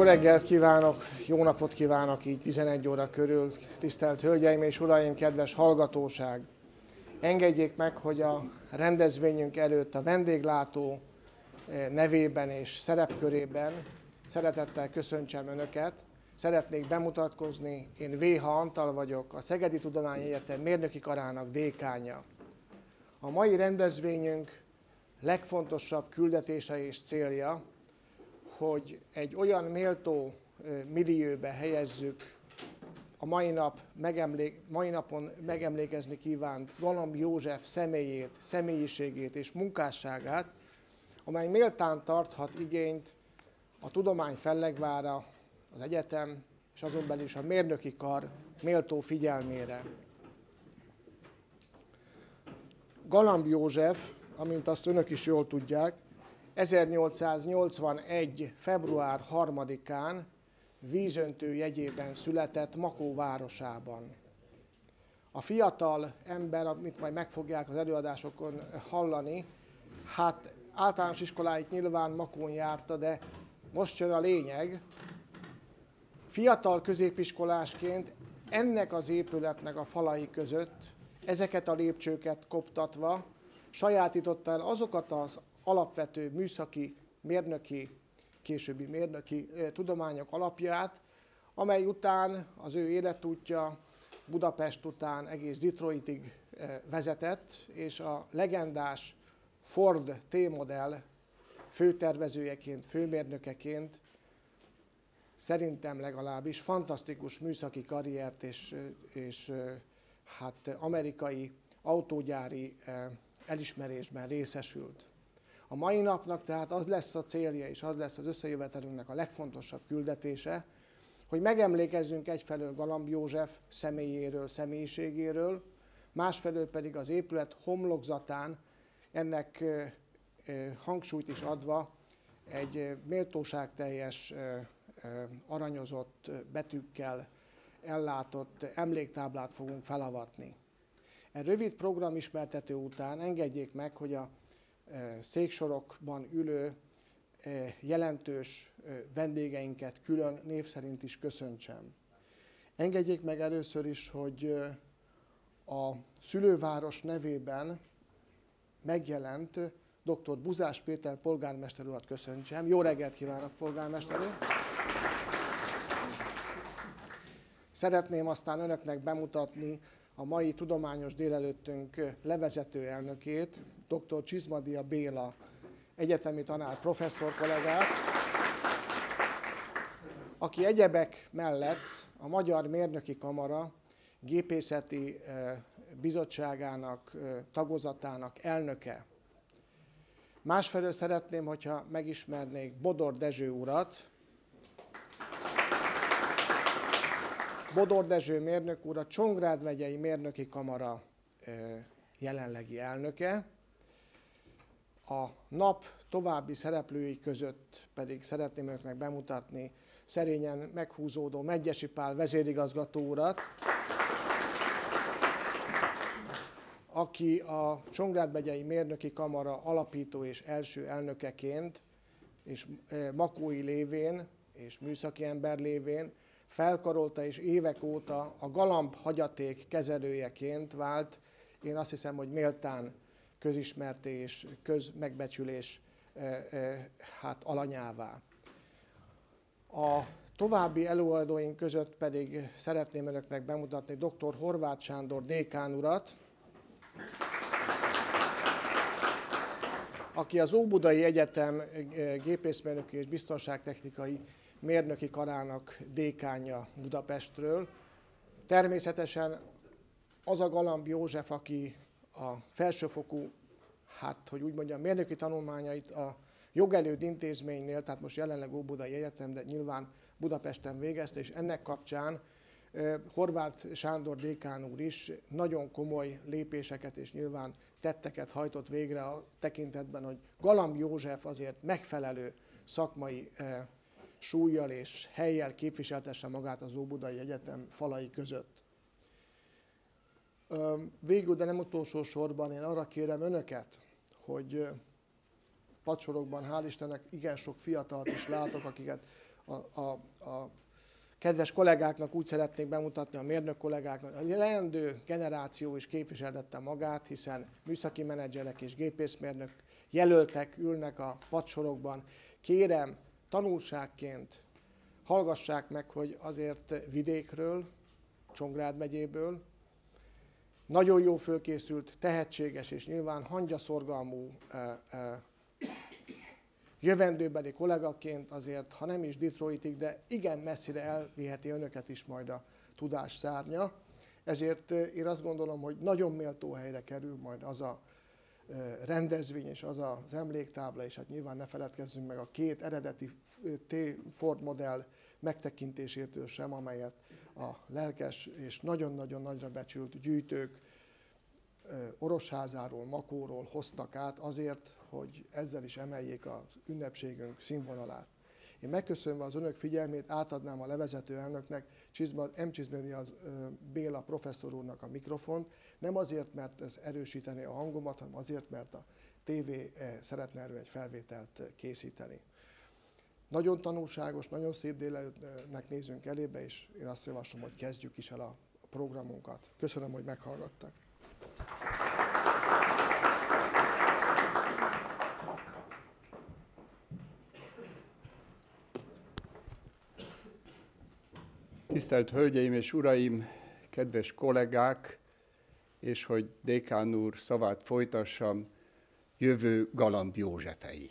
reggelt kívánok, jó napot kívánok így 11 óra körül, tisztelt Hölgyeim és Uraim, kedves hallgatóság! Engedjék meg, hogy a rendezvényünk előtt a vendéglátó nevében és szerepkörében szeretettel köszöntsem Önöket. Szeretnék bemutatkozni, én Véha Antal vagyok, a Szegedi Tudományegyetem mérnöki karának dékánja. A mai rendezvényünk legfontosabb küldetése és célja, hogy egy olyan méltó millióbe helyezzük a mai napon megemlékezni kívánt Galamb József személyét, személyiségét és munkásságát, amely méltán tarthat igényt a tudomány fellegvára, az egyetem és azon belül is a mérnöki kar méltó figyelmére. Galamb József, amint azt önök is jól tudják, 1881. február 3-án vízöntő jegyében született Makó városában. A fiatal ember, amit majd meg fogják az előadásokon hallani, hát általános iskoláit nyilván Makón járta, de most jön a lényeg. Fiatal középiskolásként ennek az épületnek a falai között, ezeket a lépcsőket koptatva, sajátította el azokat az alapvető műszaki, mérnöki, későbbi mérnöki tudományok alapját, amely után az ő életútja Budapest után egész Detroitig vezetett, és a legendás Ford T-modell főtervezőjeként, főmérnökeként szerintem legalábbis fantasztikus műszaki karriert és hát amerikai autógyári elismerésben részesült. A mai napnak tehát az lesz a célja, és az lesz az összejövetelünknek a legfontosabb küldetése, hogy megemlékezzünk egyfelől Galamb József személyéről, személyiségéről, másfelől pedig az épület homlokzatán ennek hangsúlyt is adva egy méltóságteljes, aranyozott betűkkel ellátott emléktáblát fogunk felavatni. Egy rövid programismertető után engedjék meg, hogy a széksorokban ülő jelentős vendégeinket külön név szerint is köszöntsem. Engedjék meg először is, hogy a szülőváros nevében megjelent dr. Buzás Péter polgármester urat köszöntsem. Jó reggelt kívánok, polgármester úr! Szeretném aztán önöknek bemutatni a mai tudományos délelőttünk levezető elnökét, dr. Csizmadia Béla egyetemi tanár professzor kollégát, aki egyebek mellett a Magyar Mérnöki Kamara gépészeti bizottságának, tagozatának elnöke. Másfelől szeretném, hogyha megismernék Bodor Dezső urat. Bodor Dezső mérnök úr a Csongrád megyei Mérnöki Kamara jelenlegi elnöke. A nap további szereplői között pedig szeretném önöknek bemutatni szerényen meghúzódó Medgyessy Pál vezérigazgató urat, aki a Csongrád megyei Mérnöki Kamara alapító és első elnökeként, és makói lévén, és műszaki ember lévén felkarolta és évek óta a Galamb hagyaték kezelőjeként vált, én azt hiszem, hogy méltán közismerté és közmegbecsülés alanyává. A további előadóink között pedig szeretném önöknek bemutatni dr. Horváth Sándor dékán urat, aki az Óbudai Egyetem gépészmérnöki és biztonságtechnikai mérnöki karának dékánja Budapestről. Természetesen az a Galamb József, aki a felsőfokú, hogy úgy mondjam, mérnöki tanulmányait a Jogelőd Intézménynél, tehát most jelenleg Óbudai Egyetem, de nyilván Budapesten végezte, és ennek kapcsán Horváth Sándor dékán úr is nagyon komoly lépéseket és nyilván tetteket hajtott végre a tekintetben, hogy Galamb József azért megfelelő szakmai súllyal és hellyel képviseltesse magát az Óbudai Egyetem falai között. Végül, de nem utolsó sorban én arra kérem önöket, hogy padsorokban hál' Istennek igen sok fiatalt is látok, akiket a kedves kollégáknak úgy szeretnék bemutatni, a mérnök kollégáknak, a leendő generáció is képviseltette magát, hiszen műszaki menedzserek és gépészmérnök jelöltek ülnek a padsorokban. Kérem, tanulságként hallgassák meg, hogy azért vidékről, Csongrád megyéből, nagyon jó fölkészült, tehetséges és nyilván hangyaszorgalmú jövendőbeli kollégaként azért, ha nem is Detroitig, de igen messzire elviheti önöket is majd a tudás szárnya. Ezért én azt gondolom, hogy nagyon méltó helyre kerül majd az a rendezvény és az az emléktábla, és hát nyilván ne feledkezzünk meg a két eredeti Ford modell megtekintésétől sem, amelyet a lelkes és nagyon-nagyon nagyra becsült gyűjtők Orosházáról, Makóról hoztak át azért, hogy ezzel is emeljék az ünnepségünk színvonalát. Én megköszönve az önök figyelmét átadnám a levezető elnöknek, Csizmadia Béla professzor úrnak a mikrofont, nem azért, mert ez erősítené a hangomat, hanem azért, mert a tévé szeretne erről egy felvételt készíteni. Nagyon tanulságos, nagyon szép délelőttnek nézünk elébe, és én azt javaslom, hogy kezdjük is el a programunkat. Köszönöm, hogy meghallgattak. Tisztelt Hölgyeim és Uraim, kedves kollégák, és hogy dékán úr szavát folytassam, jövő Galamb Józsefei.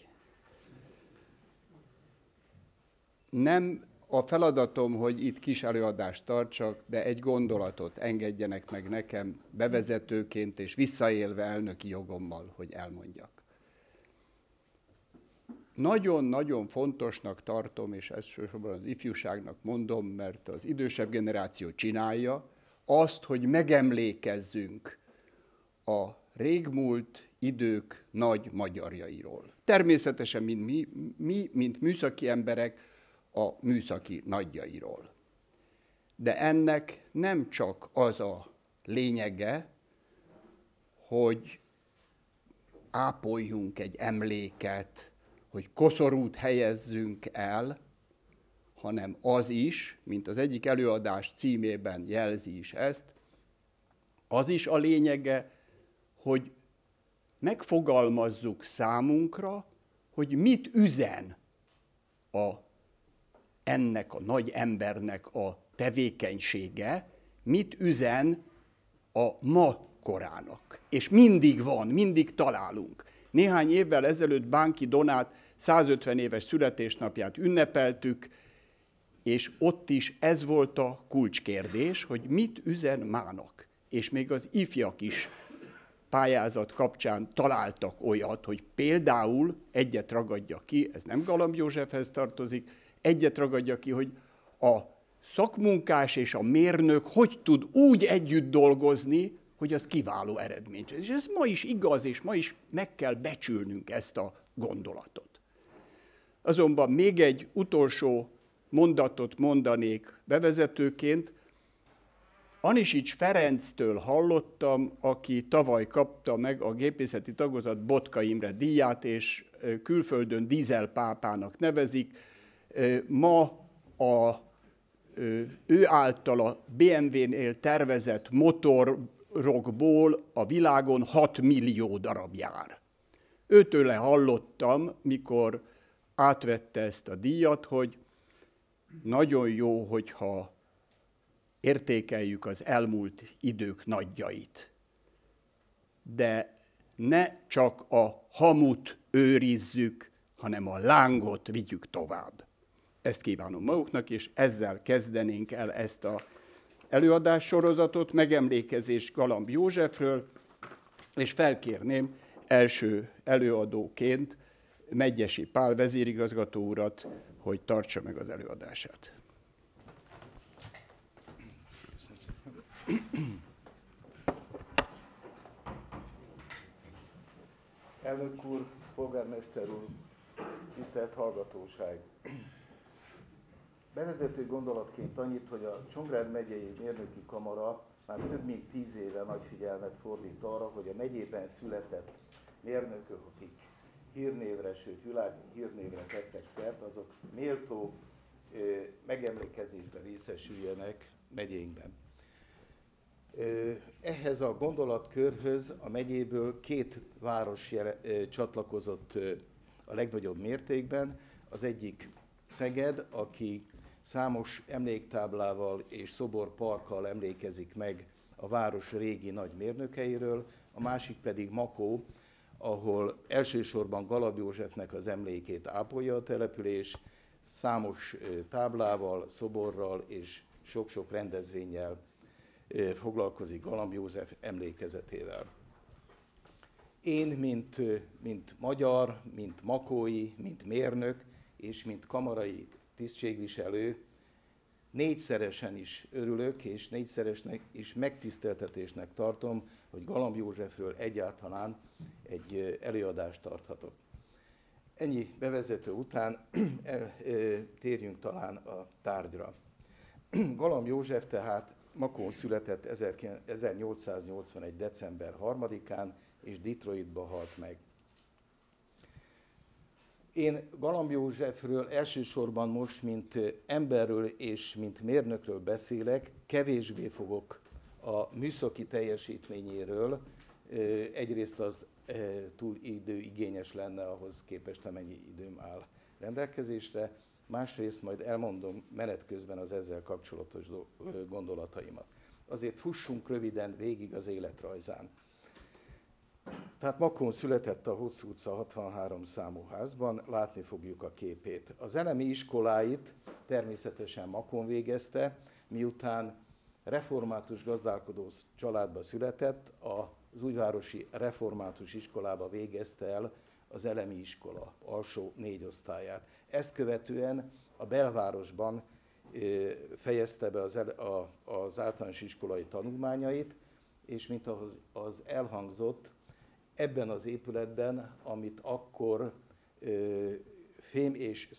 Nem a feladatom, hogy itt kis előadást tartsak, de egy gondolatot engedjenek meg nekem bevezetőként és visszaélve elnöki jogommal, hogy elmondjak. Nagyon-nagyon fontosnak tartom, és elsősorban az ifjúságnak mondom, mert az idősebb generáció csinálja, azt, hogy megemlékezzünk a régmúlt idők nagy magyarjairól. Természetesen, mint műszaki emberek, a műszaki nagyjairól. De ennek nem csak az a lényege, hogy ápoljunk egy emléket, hogy koszorút helyezzünk el, hanem az is, mint az egyik előadás címében jelzi is ezt, az is a lényege, hogy megfogalmazzuk számunkra, hogy mit üzen ennek a nagy embernek a tevékenysége, mit üzen a ma korának. És mindig van, mindig találunk. Néhány évvel ezelőtt Bánki Donát 150 éves születésnapját ünnepeltük, és ott is ez volt a kulcskérdés, hogy mit üzen mának. És még az ifjak is pályázat kapcsán találtak olyat, hogy például egyet ragadja ki, ez nem Galamb Józsefhez tartozik, egyet ragadja ki, hogy a szakmunkás és a mérnök hogy tud úgy együtt dolgozni, hogy az kiváló eredményt. És ez ma is igaz, és ma is meg kell becsülnünk ezt a gondolatot. Azonban még egy utolsó mondatot mondanék bevezetőként. Anisics Ferenctől hallottam, aki tavaly kapta meg a gépészeti tagozat Botka Imre díját, és külföldön dízelpápának nevezik. Ma ő által a BMW-nél tervezett motorokból a világon 6 millió darab jár. Őtőle hallottam, mikor átvette ezt a díjat, hogy nagyon jó, hogyha értékeljük az elmúlt idők nagyjait. De ne csak a hamut őrizzük, hanem a lángot vigyük tovább. Ezt kívánom maguknak, és ezzel kezdenénk el ezt az előadássorozatot, megemlékezés Galamb Józsefről, és felkérném első előadóként Medgyessy Pál vezérigazgató urat, hogy tartsa meg az előadását. Elnök úr, polgármester úr, tisztelt hallgatóság! Bevezető gondolatként annyit, hogy a Csongrád megyei mérnöki kamara már több mint 10 éve nagy figyelmet fordít arra, hogy a megyében született mérnökök, akik hírnévre, sőt világhírnévre tettek szert, azok méltó megemlékezésben részesüljenek megyénkben. Ehhez a gondolatkörhöz a megyéből 2 város csatlakozott a legnagyobb mértékben. Az egyik Szeged, aki számos emléktáblával és szoborparkkal emlékezik meg a város régi nagy mérnökeiről, a másik pedig Makó, ahol elsősorban Galamb Józsefnek az emlékét ápolja a település, számos táblával, szoborral és sok-sok rendezvénnyel foglalkozik Galamb József emlékezetével. Én, mint magyar, mint makói, mint mérnök és mint kamarai tisztségviselő 4-szeresen is örülök, és 4-szeresnek is megtiszteltetésnek tartom, hogy Galamb Józsefről egyáltalán egy előadást tarthatok. Ennyi bevezető után térjünk talán a tárgyra. Galamb József tehát Makón született 1881. december 3-án, és Detroitba halt meg. Én Galamb Józsefről elsősorban most, mint emberről és mint mérnökről beszélek, kevésbé fogok a műszaki teljesítményéről, egyrészt az túl időigényes lenne ahhoz képest, amennyi időm áll rendelkezésre, másrészt majd elmondom menet közben az ezzel kapcsolatos gondolataimat. Azért fussunk röviden végig az életrajzán. Tehát Makón született a Hosszú utca 63 számú házban, látni fogjuk a képét. Az elemi iskoláit természetesen Makón végezte, miután református gazdálkodó családba született, az újvárosi református iskolába végezte el az elemi iskola alsó 4 osztályát. Ezt követően a belvárosban fejezte be az általános iskolai tanulmányait, és mint ahogy az elhangzott, ebben az épületben, amit akkor fém-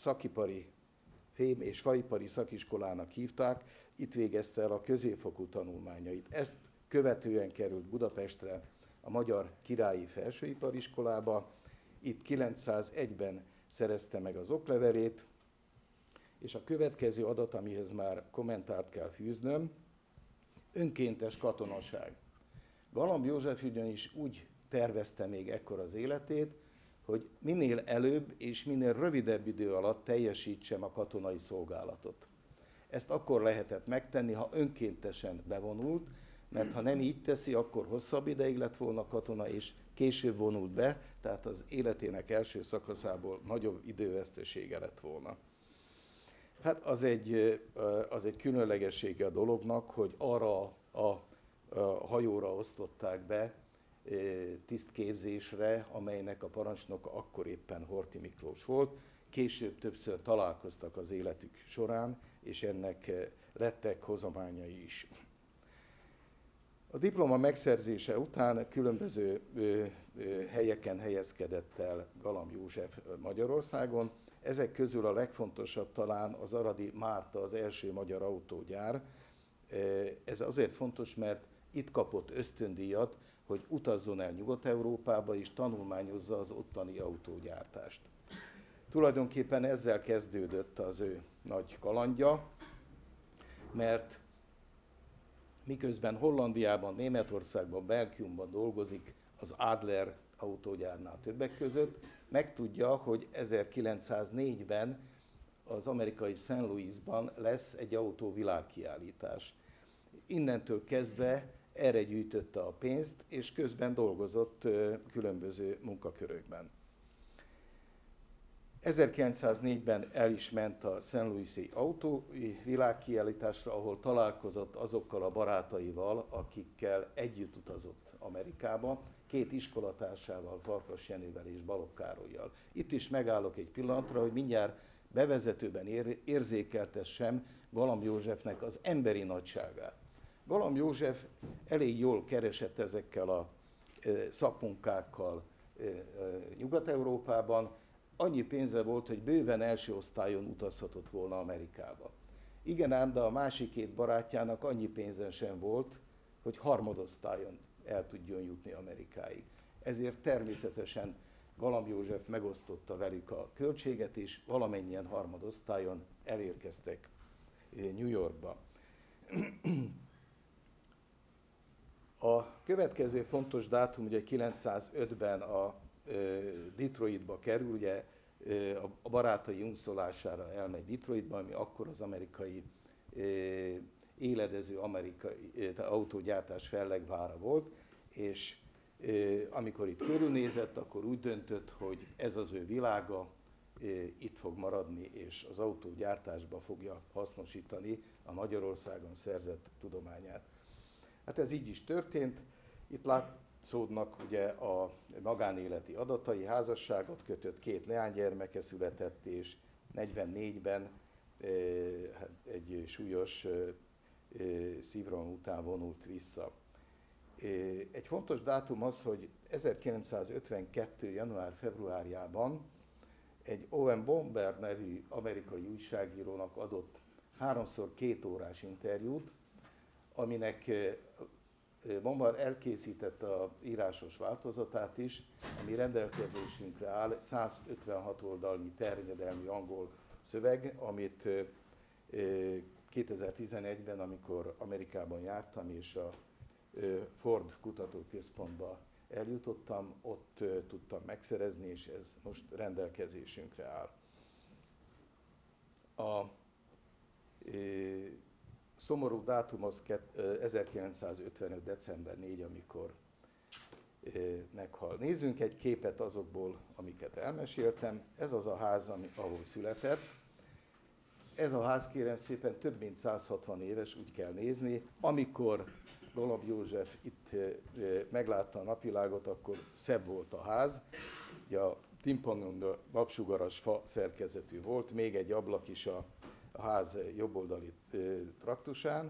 és faipari szakiskolának hívták, itt végezte el a középfokú tanulmányait. Ezt követően került Budapestre a Magyar Királyi Felsőipariskolába, itt 901-ben szerezte meg az oklevelét, és a következő adat, amihez már kommentárt kell fűznöm, önkéntes katonaság. Galamb József ugyanis úgy tervezte még ekkor az életét, hogy minél előbb és minél rövidebb idő alatt teljesítsem a katonai szolgálatot. Ezt akkor lehetett megtenni, ha önkéntesen bevonult, mert ha nem így teszi, akkor hosszabb ideig lett volna katona, és később vonult be, tehát az életének első szakaszából nagyobb idővesztesége lett volna. Hát az egy különlegessége a dolognak, hogy arra a hajóra osztották be tisztképzésre, amelynek a parancsnoka akkor éppen Horthy Miklós volt. Később többször találkoztak az életük során, és ennek lettek hozományai is. A diploma megszerzése után különböző helyeken helyezkedett el Galamb József Magyarországon. Ezek közül a legfontosabb talán az aradi Márta, az első magyar autógyár. Ez azért fontos, mert itt kapott ösztöndíjat, hogy utazzon el Nyugat-Európába és tanulmányozza az ottani autógyártást. Tulajdonképpen ezzel kezdődött az ő nagy kalandja, mert miközben Hollandiában, Németországban, Belgiumban dolgozik az Adler autógyárnál többek között, megtudja, hogy 1904-ben az amerikai St. Louisban lesz egy autó világkiállítás. Innentől kezdve erre gyűjtötte a pénzt, és közben dolgozott különböző munkakörökben. 1904-ben el is ment a St. Louis-i autó világkiállításra, ahol találkozott azokkal a barátaival, akikkel együtt utazott Amerikába, 2 iskolatársával, Farkas Jenővel és Balogh Károllyal. Itt is megállok egy pillanatra, hogy mindjárt bevezetőben érzékeltessem Galamb Józsefnek az emberi nagyságát. Galamb József elég jól keresett ezekkel a szakmunkákkal Nyugat-Európában. Annyi pénze volt, hogy bőven első osztályon utazhatott volna Amerikába. Igen ám, de a másik 2 barátjának annyi pénze sem volt, hogy harmadosztályon el tudjon jutni Amerikáig. Ezért természetesen Galamb József megosztotta velük a költséget, és valamennyien harmadosztályon elérkeztek New Yorkba. A következő fontos dátum ugye 905-ben a Detroitba kerül, ugye a barátai unszolására elmegy Detroitba, ami akkor az amerikai éledező amerikai autógyártás fellegvára volt, és amikor itt körülnézett, akkor úgy döntött, hogy ez az ő világa, itt fog maradni, és az autógyártásba fogja hasznosítani a Magyarországon szerzett tudományát. Hát ez így is történt. Itt látszódnak ugye a magánéleti adatai, házasságot kötött, 2 leánygyermeke született, és 44-ben egy súlyos szívroham után vonult vissza. Egy fontos dátum az, hogy 1952. január-februárjában egy Owen Bomber nevű amerikai újságírónak adott 3x2 órás interjút, aminek Bomber elkészítette az írásos változatát is, ami rendelkezésünkre áll, 156 oldalnyi terjedelmi angol szöveg, amit 2011-ben, amikor Amerikában jártam, és a Ford Kutatóközpontba eljutottam, ott tudtam megszerezni, és ez most rendelkezésünkre áll. A szomorú dátum az 1955. december 4, amikor meghal. Nézzünk egy képet azokból, amiket elmeséltem. Ez az a ház, ahol született. Ez a ház, kérem szépen, több mint 160 éves, úgy kell nézni. Amikor Galamb József itt meglátta a napvilágot, akkor szebb volt a ház. Ugye a timpangon napsugaras fa szerkezetű volt, még egy ablak is a ház jobboldali traktusán.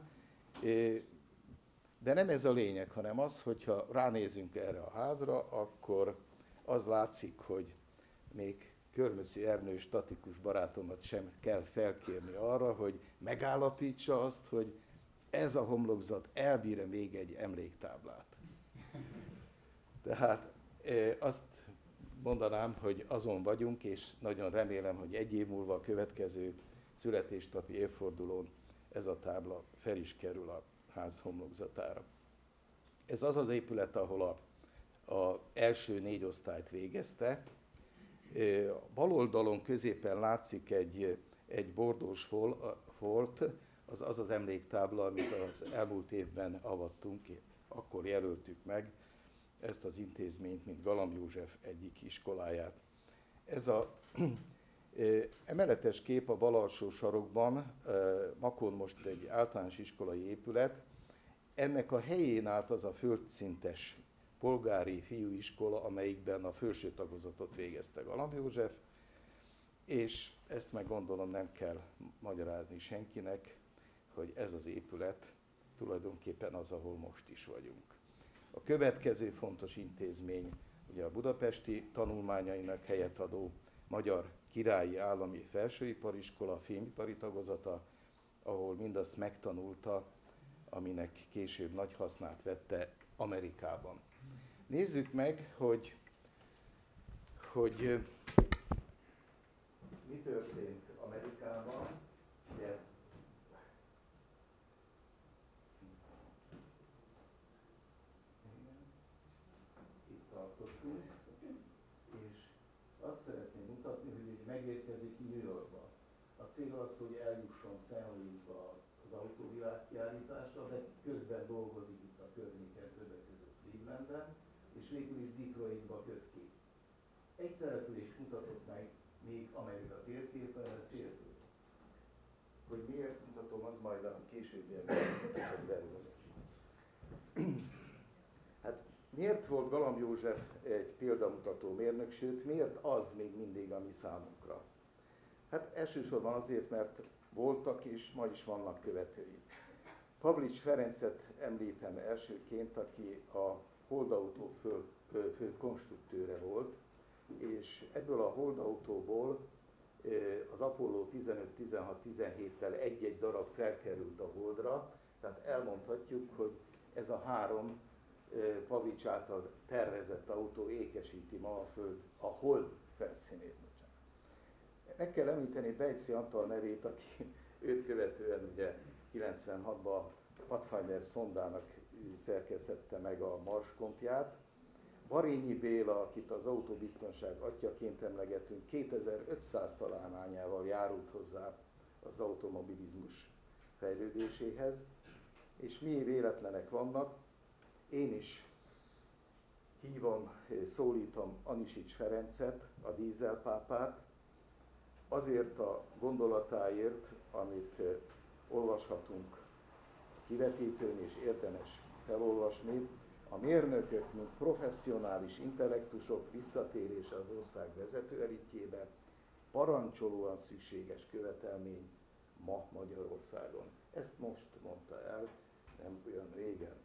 De nem ez a lényeg, hanem az, hogyha ránézünk erre a házra, akkor az látszik, hogy még Körmöcsi Ernő statikus barátomat sem kell felkérni arra, hogy megállapítsa azt, hogy ez a homlokzat elbír még egy emléktáblát. Tehát azt mondanám, hogy azon vagyunk, és nagyon remélem, hogy egy év múlva a következő születésnapi évfordulón ez a tábla fel is kerül a ház homlokzatára. Ez az az épület, ahol az első 4 osztályt végezte. A bal oldalon középen látszik egy bordós folt, az az emléktábla, amit az elmúlt évben avattunk, akkor jelöltük meg ezt az intézményt, mint Galamb József egyik iskoláját. Ez a emeletes kép a bal alsó sarokban, Makón most egy általános iskolai épület. Ennek a helyén állt az a földszintes polgári fiúiskola, amelyikben a felső tagozatot végezte Galamb József, és ezt meg gondolom nem kell magyarázni senkinek, hogy ez az épület tulajdonképpen az, ahol most is vagyunk. A következő fontos intézmény ugye a budapesti tanulmányainak helyet adó Magyar Királyi Állami Felsőipariskola fémipari tagozata, ahol mindazt megtanulta, aminek később nagy hasznát vette Amerikában. Nézzük meg, hogy mi történt Amerikában. Ugye, itt tartottunk, és azt szeretném mutatni, hogy megérkezik New Yorkba. A cél az, hogy eljusson St. Louisba az autóvilágkiállításra, de közben dolgozik itt a környéken, többek között Clevelandben, és végül is Detroitba köt ki. Egy települést mutatott meg még Amerika térképen, ez Seattle. Hogy miért mutatom, az majd a későbbiekben derül. Hát miért volt Galamb József egy példamutató mérnök, sőt miért az még mindig a mi számunkra? Hát elsősorban azért, mert voltak és ma is vannak követői. Pavlics Ferencet említem elsőként, aki a holdautó fő konstruktőre volt, és ebből a holdautóból az Apollo 15, 16, 17-tel egy-egy darab felkerült a Holdra, tehát elmondhatjuk, hogy ez a 3 Pavlics által tervezett autó ékesíti ma a hold felszínét. Meg kell említeni Bejci Antal nevét, aki őt követően ugye 96-ban Pathfinder szondának szerkesztette meg a marskompját. Barényi Béla, akit az autóbiztonság atyaként emlegetünk, 2500 találmányával járult hozzá az automobilizmus fejlődéséhez, és mi véletlenek vannak. Én is hívom, szólítom Anisics Ferencet, a dízelpápát, azért a gondolatáért, amit olvashatunk kivetítőn és érdemes felolvasni, a mérnökök, mint professzionális intellektusok visszatérése az ország vezető elitjébe parancsolóan szükséges követelmény ma Magyarországon. Ezt most mondta el, nem olyan régen.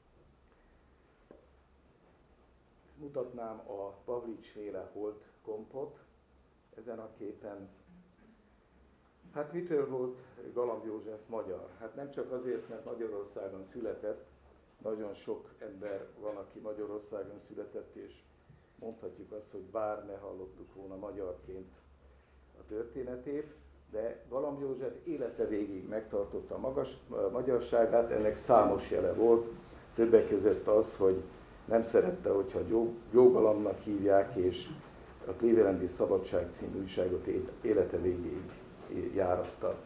Mutatnám a Pavlics-féle holdkompot ezen a képen. Hát mitől volt Galamb József magyar? Hát nem csak azért, mert Magyarországon született, nagyon sok ember van, aki Magyarországon született, és mondhatjuk azt, hogy bár ne hallottuk volna magyarként a történetét, de Galamb József élete végig megtartotta a magyarságát, ennek számos jele volt, többek között az, hogy nem szerette, hogyha Joe Galambnak hívják, és a Clevelandi Szabadság című újságot élete végéig járatta.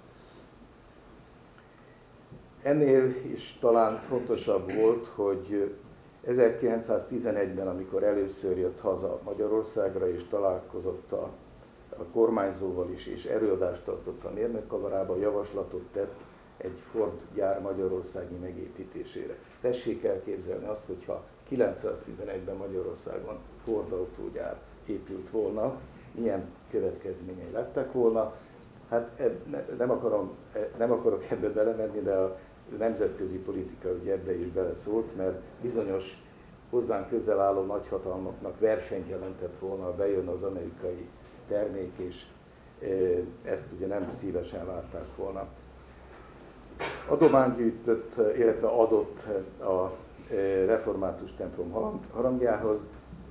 Ennél is talán fontosabb volt, hogy 1911-ben, amikor először jött haza Magyarországra, és találkozott a kormányzóval is, és előadást tartott a mérnökkamarában, javaslatot tett egy Ford gyár magyarországi megépítésére. Tessék elképzelni azt, hogyha 911-ben Magyarországon Ford autógyár épült volna, milyen következményei lettek volna. Hát nem akarok ebbe belemenni, de a nemzetközi politika ugye ebbe is beleszólt, mert bizonyos hozzánk közel álló nagyhatalmaknak versenyt jelentett volna, ha bejön az amerikai termék, és ezt ugye nem szívesen látták volna. Adományt gyűjtött, illetve adott a református templom harangjához.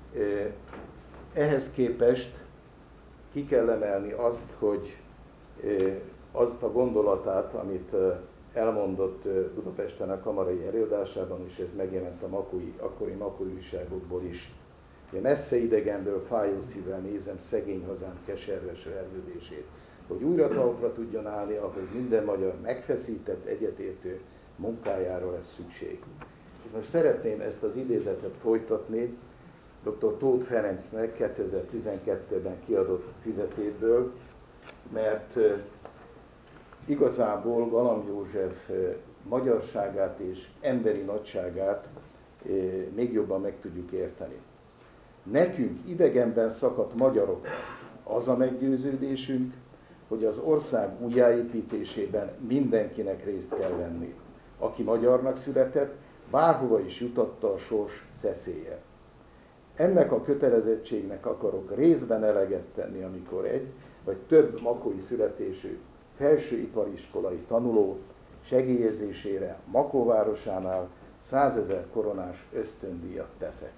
Ehhez képest ki kell emelni azt, hogy azt a gondolatát, amit elmondott Budapesten a kamarai előadásában, és ez megjelent a akkori makói újságokból is. Messze idegenből fájó szívvel nézem szegény hazám keserves vergődését. Hogy újra talpra tudjon állni, ahhoz minden magyar megfeszített, egyetértő munkájára lesz szükség. És most szeretném ezt az idézetet folytatni dr. Tóth Ferencnek 2012-ben kiadott füzetéből, mert igazából Galamb József magyarságát és emberi nagyságát még jobban meg tudjuk érteni. Nekünk idegenben szakadt magyarok az a meggyőződésünk, hogy az ország újjáépítésében mindenkinek részt kell venni. Aki magyarnak született, bárhova is jutatta a sors szeszélye. Ennek a kötelezettségnek akarok részben eleget tenni, amikor egy vagy több makói születésű felsőipariskolai tanuló segélyezésére Makó városánál 100 000 koronás ösztöndíjat teszek.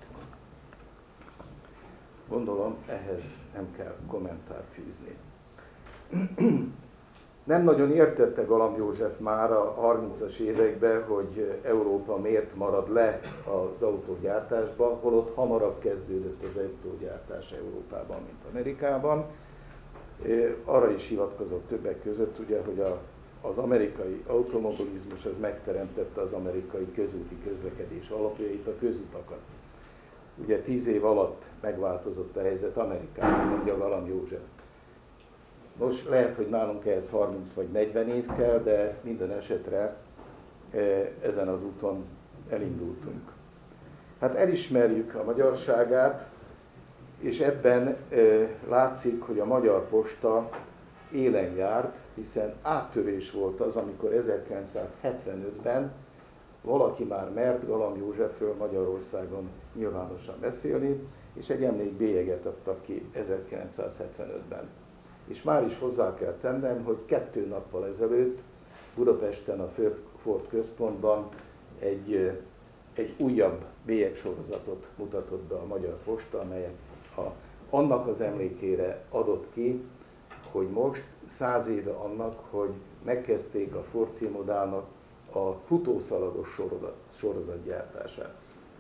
Gondolom, ehhez nem kell kommentárt fűzni. Nem nagyon értette Galamb József már a 30-as években, hogy Európa miért marad le az autógyártásba, holott hamarabb kezdődött az autógyártás Európában, mint Amerikában. Arra is hivatkozott többek között, ugye, hogy az amerikai automobilizmus az megteremtette az amerikai közúti közlekedés alapjait, a közutakat. Ugye 10 év alatt megváltozott a helyzet Amerikában, mondja Galamb József. Nos, lehet, hogy nálunk ehhez 30 vagy 40 év kell, de minden esetre ezen az úton elindultunk. Hát elismerjük a magyarságát, és ebben látszik, hogy a Magyar Posta élen járt, hiszen áttörés volt az, amikor 1975-ben valaki már mert Galamb Józsefről Magyarországon nyilvánosan beszélni, és egy emlékbélyeget adtak ki 1975-ben. És már is hozzá kell tennem, hogy 2 nappal ezelőtt Budapesten a Ford központban egy újabb bélyegsorozatot mutatott be a Magyar Posta, amelyet annak az emlékére adott ki, hogy most 100 éve annak, hogy megkezdték a Fortémodának a futószalados sorozatgyártását.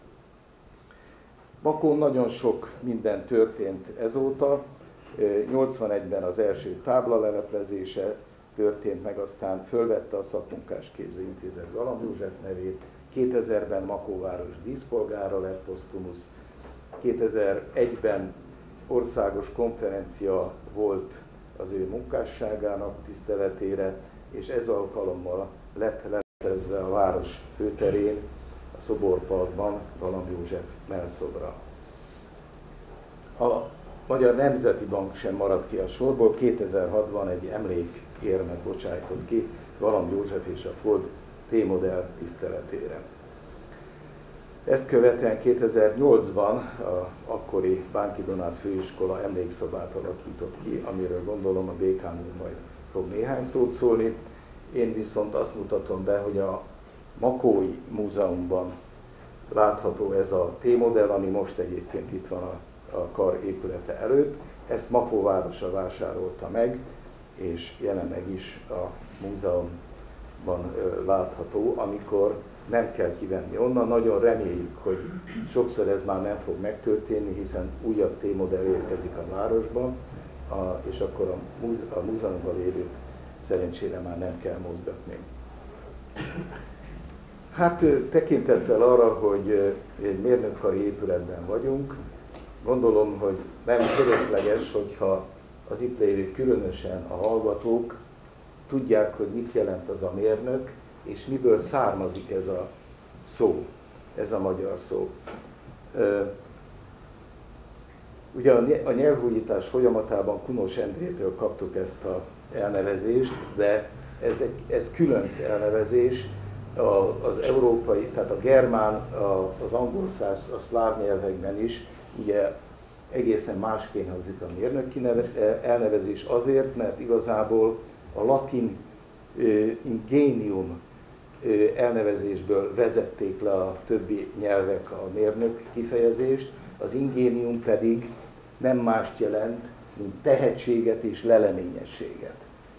Makón nagyon sok minden történt ezóta. 81-ben az első táblaleleplezése történt meg, aztán fölvette a Szakmunkásképző Intézet Galamb József nevét, 2000-ben Makóváros díszpolgára lett posztumusz, 2001-ben országos konferencia volt az ő munkásságának tiszteletére, és ez alkalommal lett lelepezve a város főterén, a Szoborparkban Galamb József mellszobra. A Magyar Nemzeti Bank sem maradt ki a sorból, 2006-ban egy emlékérmet bocsájtott ki Galamb József és a Ford T-modell tiszteletére. Ezt követően 2008-ban a akkori Bánki Donát Főiskola emlékszobát alakított ki, amiről gondolom a dékán úr majd fog néhány szót szólni. Én viszont azt mutatom be, hogy a Makói Múzeumban látható ez a T-modell, ami most egyébként itt van a kar épülete előtt. Ezt Makó városa vásárolta meg, és jelenleg is a múzeumban látható, amikor nem kell kivenni onnan. Nagyon reméljük, hogy sokszor ez már nem fog megtörténni, hiszen újabb T-modell érkezik a városba, és akkor a múzeumban lévők szerencsére már nem kell mozgatni. Hát tekintettel arra, hogy egy mérnökkari épületben vagyunk, gondolom, hogy nem fölösleges, hogyha az itt lévők, különösen a hallgatók tudják, hogy mit jelent az a mérnök, és miből származik ez a szó, ez a magyar szó. Ugye a nyelvújítás folyamatában Kunós Endrétől kaptuk ezt az elnevezést, de ez különc elnevezés, az európai, tehát a germán, az angol, a szláv nyelvekben is ugye egészen másként hangzik a mérnöki elnevezés azért, mert igazából a latin ingenium elnevezésből vezették le a többi nyelvek a mérnök kifejezést, az ingenium pedig nem mást jelent, mint tehetséget és leleményességet.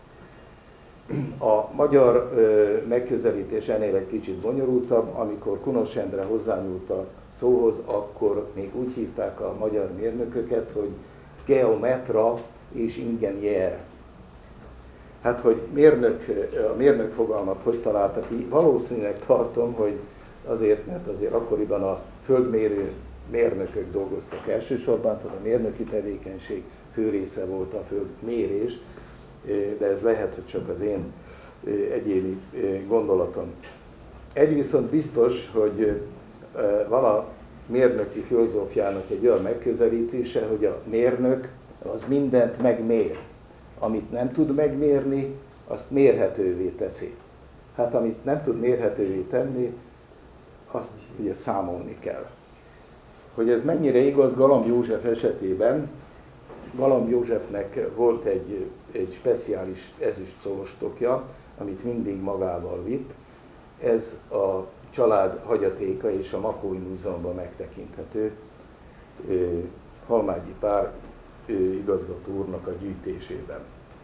A magyar megközelítés ennél egy kicsit bonyolultabb, amikor Kunós Endre hozzányúlt a szóhoz, akkor még úgy hívták a magyar mérnököket, hogy geometra és ingenier. Hát, hogy a mérnök fogalmat hogy találta ki, valószínűleg tartom, hogy azért, mert azért akkoriban a földmérő mérnökök dolgoztak elsősorban, tehát a mérnöki tevékenység fő része volt a földmérés, de ez lehet, hogy csak az én egyéni gondolatom. Egy viszont biztos, hogy van a mérnöki filozófiának egy olyan megközelítése, hogy a mérnök az mindent megmér. Amit nem tud megmérni, azt mérhetővé teszi. Hát amit nem tud mérhetővé tenni, azt ugye számolni kell. Hogy ez mennyire igaz Galamb József esetében, Galamb Józsefnek volt egy speciális ezüst szolostokja, amit mindig magával vitt. Ez a család hagyatéka és a Makói Múzeumban megtekinthető Halmágyi Pál igazgató úrnak a gyűjtésében.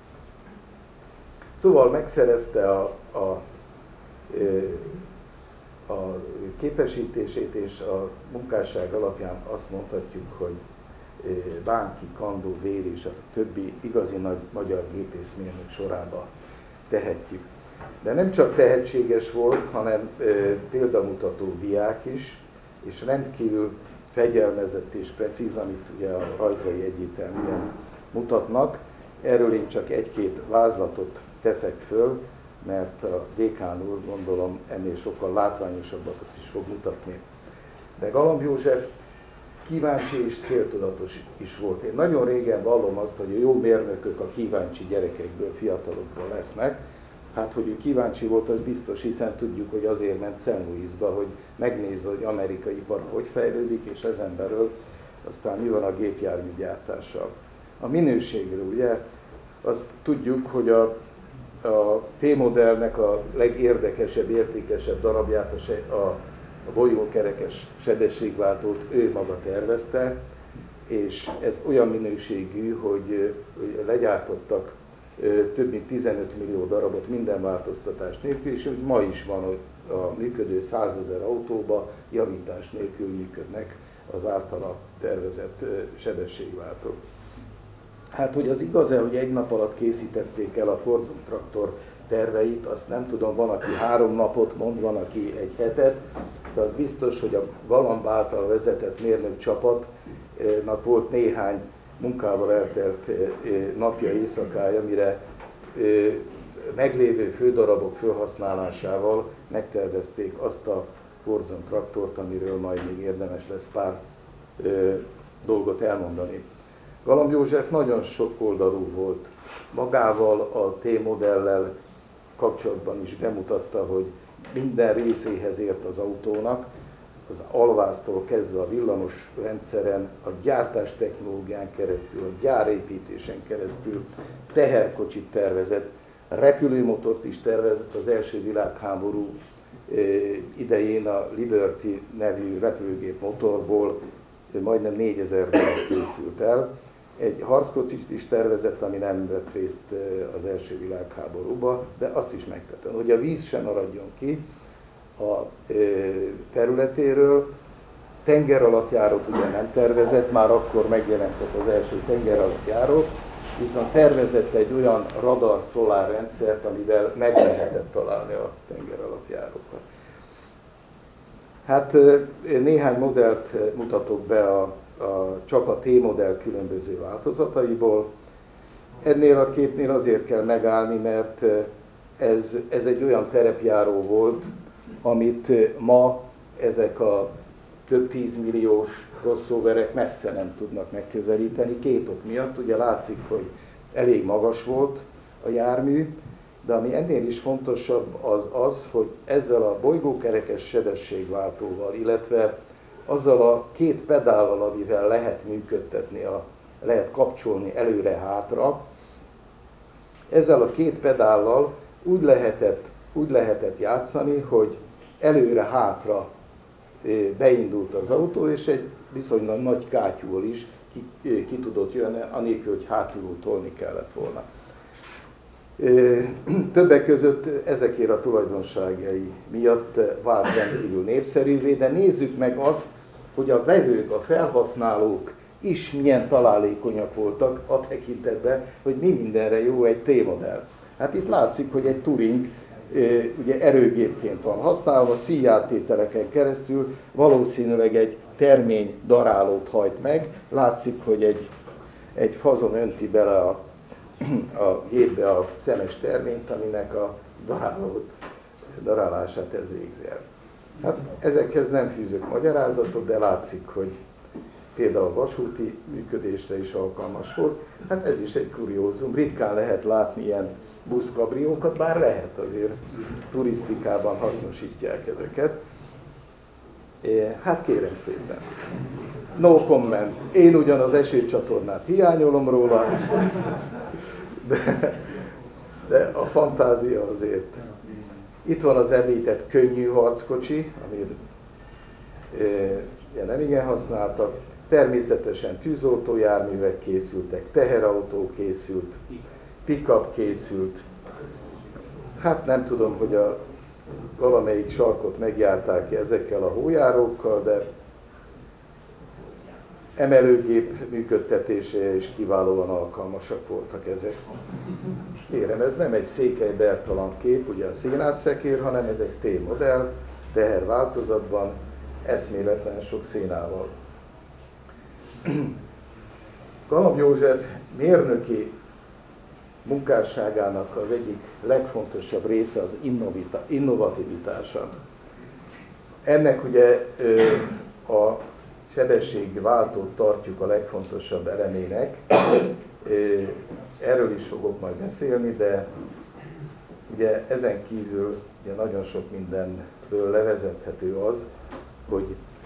Szóval megszerezte a képesítését, és a munkásság alapján azt mondhatjuk, hogy Bánki, Kandó, Vér és a többi igazi nagy magyar gépészmérnök sorába tehetjük. De nem csak tehetséges volt, hanem példamutató diák is, és rendkívül fegyelmezett és precíz, amit ugye a rajzai egyértelműen mutatnak. Erről én csak egy-két vázlatot teszek föl, mert a dékán úr gondolom ennél sokkal látványosabbakat is fog mutatni. De Galamb József kíváncsi és céltudatos is volt. Én nagyon régen vallom azt, hogy a jó mérnökök a kíváncsi gyerekekből, fiatalokból lesznek. Hát, hogy ő kíváncsi volt, az biztos, hiszen tudjuk, hogy azért ment St. Louisba, hogy megnézze, hogy amerikai ipar hogy fejlődik, és ezen belül aztán mi van a gépjárműgyártással. A minőségről ugye azt tudjuk, hogy a T-modellnek a legérdekesebb, értékesebb darabját a a bolygókerekes sebességváltót ő maga tervezte, és ez olyan minőségű, hogy legyártottak több mint 15 millió darabot minden változtatás nélkül, és ma is van, hogy a működő 100 000 autóban javítás nélkül működnek az általa tervezett sebességváltók. Hát, hogy az igaz-e, hogy egy nap alatt készítették el a Forzum traktor terveit, azt nem tudom, van, aki 3 napot mond, van, aki egy hetet, de az biztos, hogy a Galamb által vezetett mérnök csapatnak volt néhány munkával eltelt napja, éjszakája, mire meglévő fődarabok felhasználásával megtervezték azt a Forzum traktort, amiről majd még érdemes lesz pár dolgot elmondani. Galamb József nagyon sok oldalú volt. Magával a T-modellel kapcsolatban is bemutatta, hogy minden részéhez ért az autónak, az alváztól kezdve a villamos rendszeren, a gyártás technológián keresztül, a gyárépítésen keresztül teherkocsit tervezett, repülőmotort is tervezett az első világháború idején a Liberty nevű repülőgép motorból majdnem 4000 darab készült el. Egy harckocsit is tervezett, ami nem vett részt az első világháborúba, de azt is megtette, hogy a víz sem maradjon ki a területéről. Tengeralattjárót ugye nem tervezett, már akkor megjelentek az első tengeralattjárók, viszont tervezett egy olyan radar-szolár rendszert, amivel meg lehetett találni a tengeralattjárókat. Hát néhány modellt mutatok be csak a T-modell különböző változataiból. Ennél a képnél azért kell megállni, mert ez egy olyan terepjáró volt, amit ma ezek a több 10 milliós crossoverek messze nem tudnak megközelíteni, 2 ok miatt. Ugye látszik, hogy elég magas volt a jármű, de ami ennél is fontosabb az, hogy ezzel a bolygókerekes sebességváltóval, illetve azzal a 2 pedállal, amivel lehet működtetni, lehet kapcsolni előre-hátra, ezzel a 2 pedállal úgy lehetett játszani, hogy előre-hátra beindult az autó, és egy viszonylag nagy kátyúval is ki tudott jönni, anélkül, hogy hátulról tolni kellett volna. Többek között ezekért a tulajdonságai miatt vált rendkívül népszerűvé, de nézzük meg azt, hogy a vevők, a felhasználók is milyen találékonyak voltak a tekintetben, hogy mi mindenre jó egy T-modell. Hát itt látszik, hogy egy Touring ugye erőgépként van használva, szíjáttételeken keresztül valószínűleg egy termény darálót hajt meg. Látszik, hogy egy fazon önti bele a gépbe a szemes terményt, aminek a darálását ez végzi el. Hát ezekhez nem fűzök magyarázatot, de látszik, hogy például a vasúti működésre is alkalmas volt. Hát ez is egy kuriózum. Ritkán lehet látni ilyen buszkabriókat, bár lehet, azért turisztikában hasznosítják ezeket. Hát kérem szépen. No comment. Én ugyan az esőcsatornát hiányolom róla, de a fantázia azért. Itt van az említett könnyű harckocsi, amit nem igen használtak. Természetesen tűzoltójárművek készültek, teherautó készült, pick-up készült. Hát nem tudom, hogy valamelyik sarkot megjárták ezekkel a hójárókkal, de emelőgép működtetése is kiválóan alkalmasak voltak ezek. Kérem, ez nem egy Székely Bertalan kép, ugye a szénászekér, hanem ez egy T-modell, teher változatban, eszméletlen sok szénával. Galamb József mérnöki munkásságának az egyik legfontosabb része az innovativitása. Ennek ugye a sebességváltót tartjuk a legfontosabb elemének. Erről is fogok majd beszélni, de ugye ezen kívül ugye nagyon sok mindenből levezethető az, hogy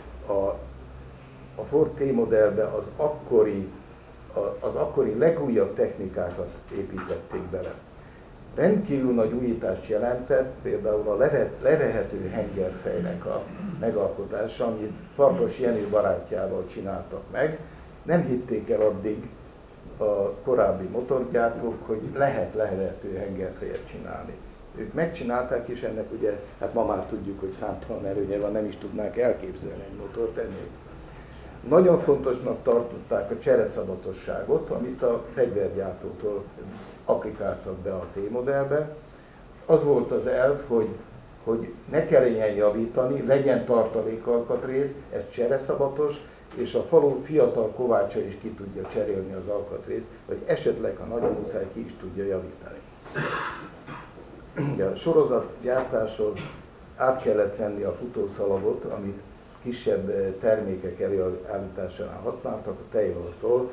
a Ford T-modellbe az akkori legújabb technikákat építették bele. rendkívül nagy újítást jelentett például a levehető hengerfejnek a megalkotása, amit Farkas Jenő barátjával csináltak meg. Nem hitték el addig a korábbi motorgyártók, hogy lehet levehető hengerfejet csinálni. Ők megcsinálták, és ennek ugye, hát ma már tudjuk, hogy számtalan előnye van, nem is tudnák elképzelni egy motort ennél. Nagyon fontosnak tartották a csereszabotosságot, amit a fegyvergyártótól applikáltak be a T-modellbe. Az volt az elv, hogy ne kelljen javítani, legyen tartalékalkatrész, ez csereszabatos, és a falu fiatal kovácsa is ki tudja cserélni az alkatrészt, vagy esetleg, ha nagyon muszáj, ki is tudja javítani. Ugye a sorozatgyártáshoz át kellett venni a futószalagot, amit kisebb termékek előállításánál használtak, a tejvaltól.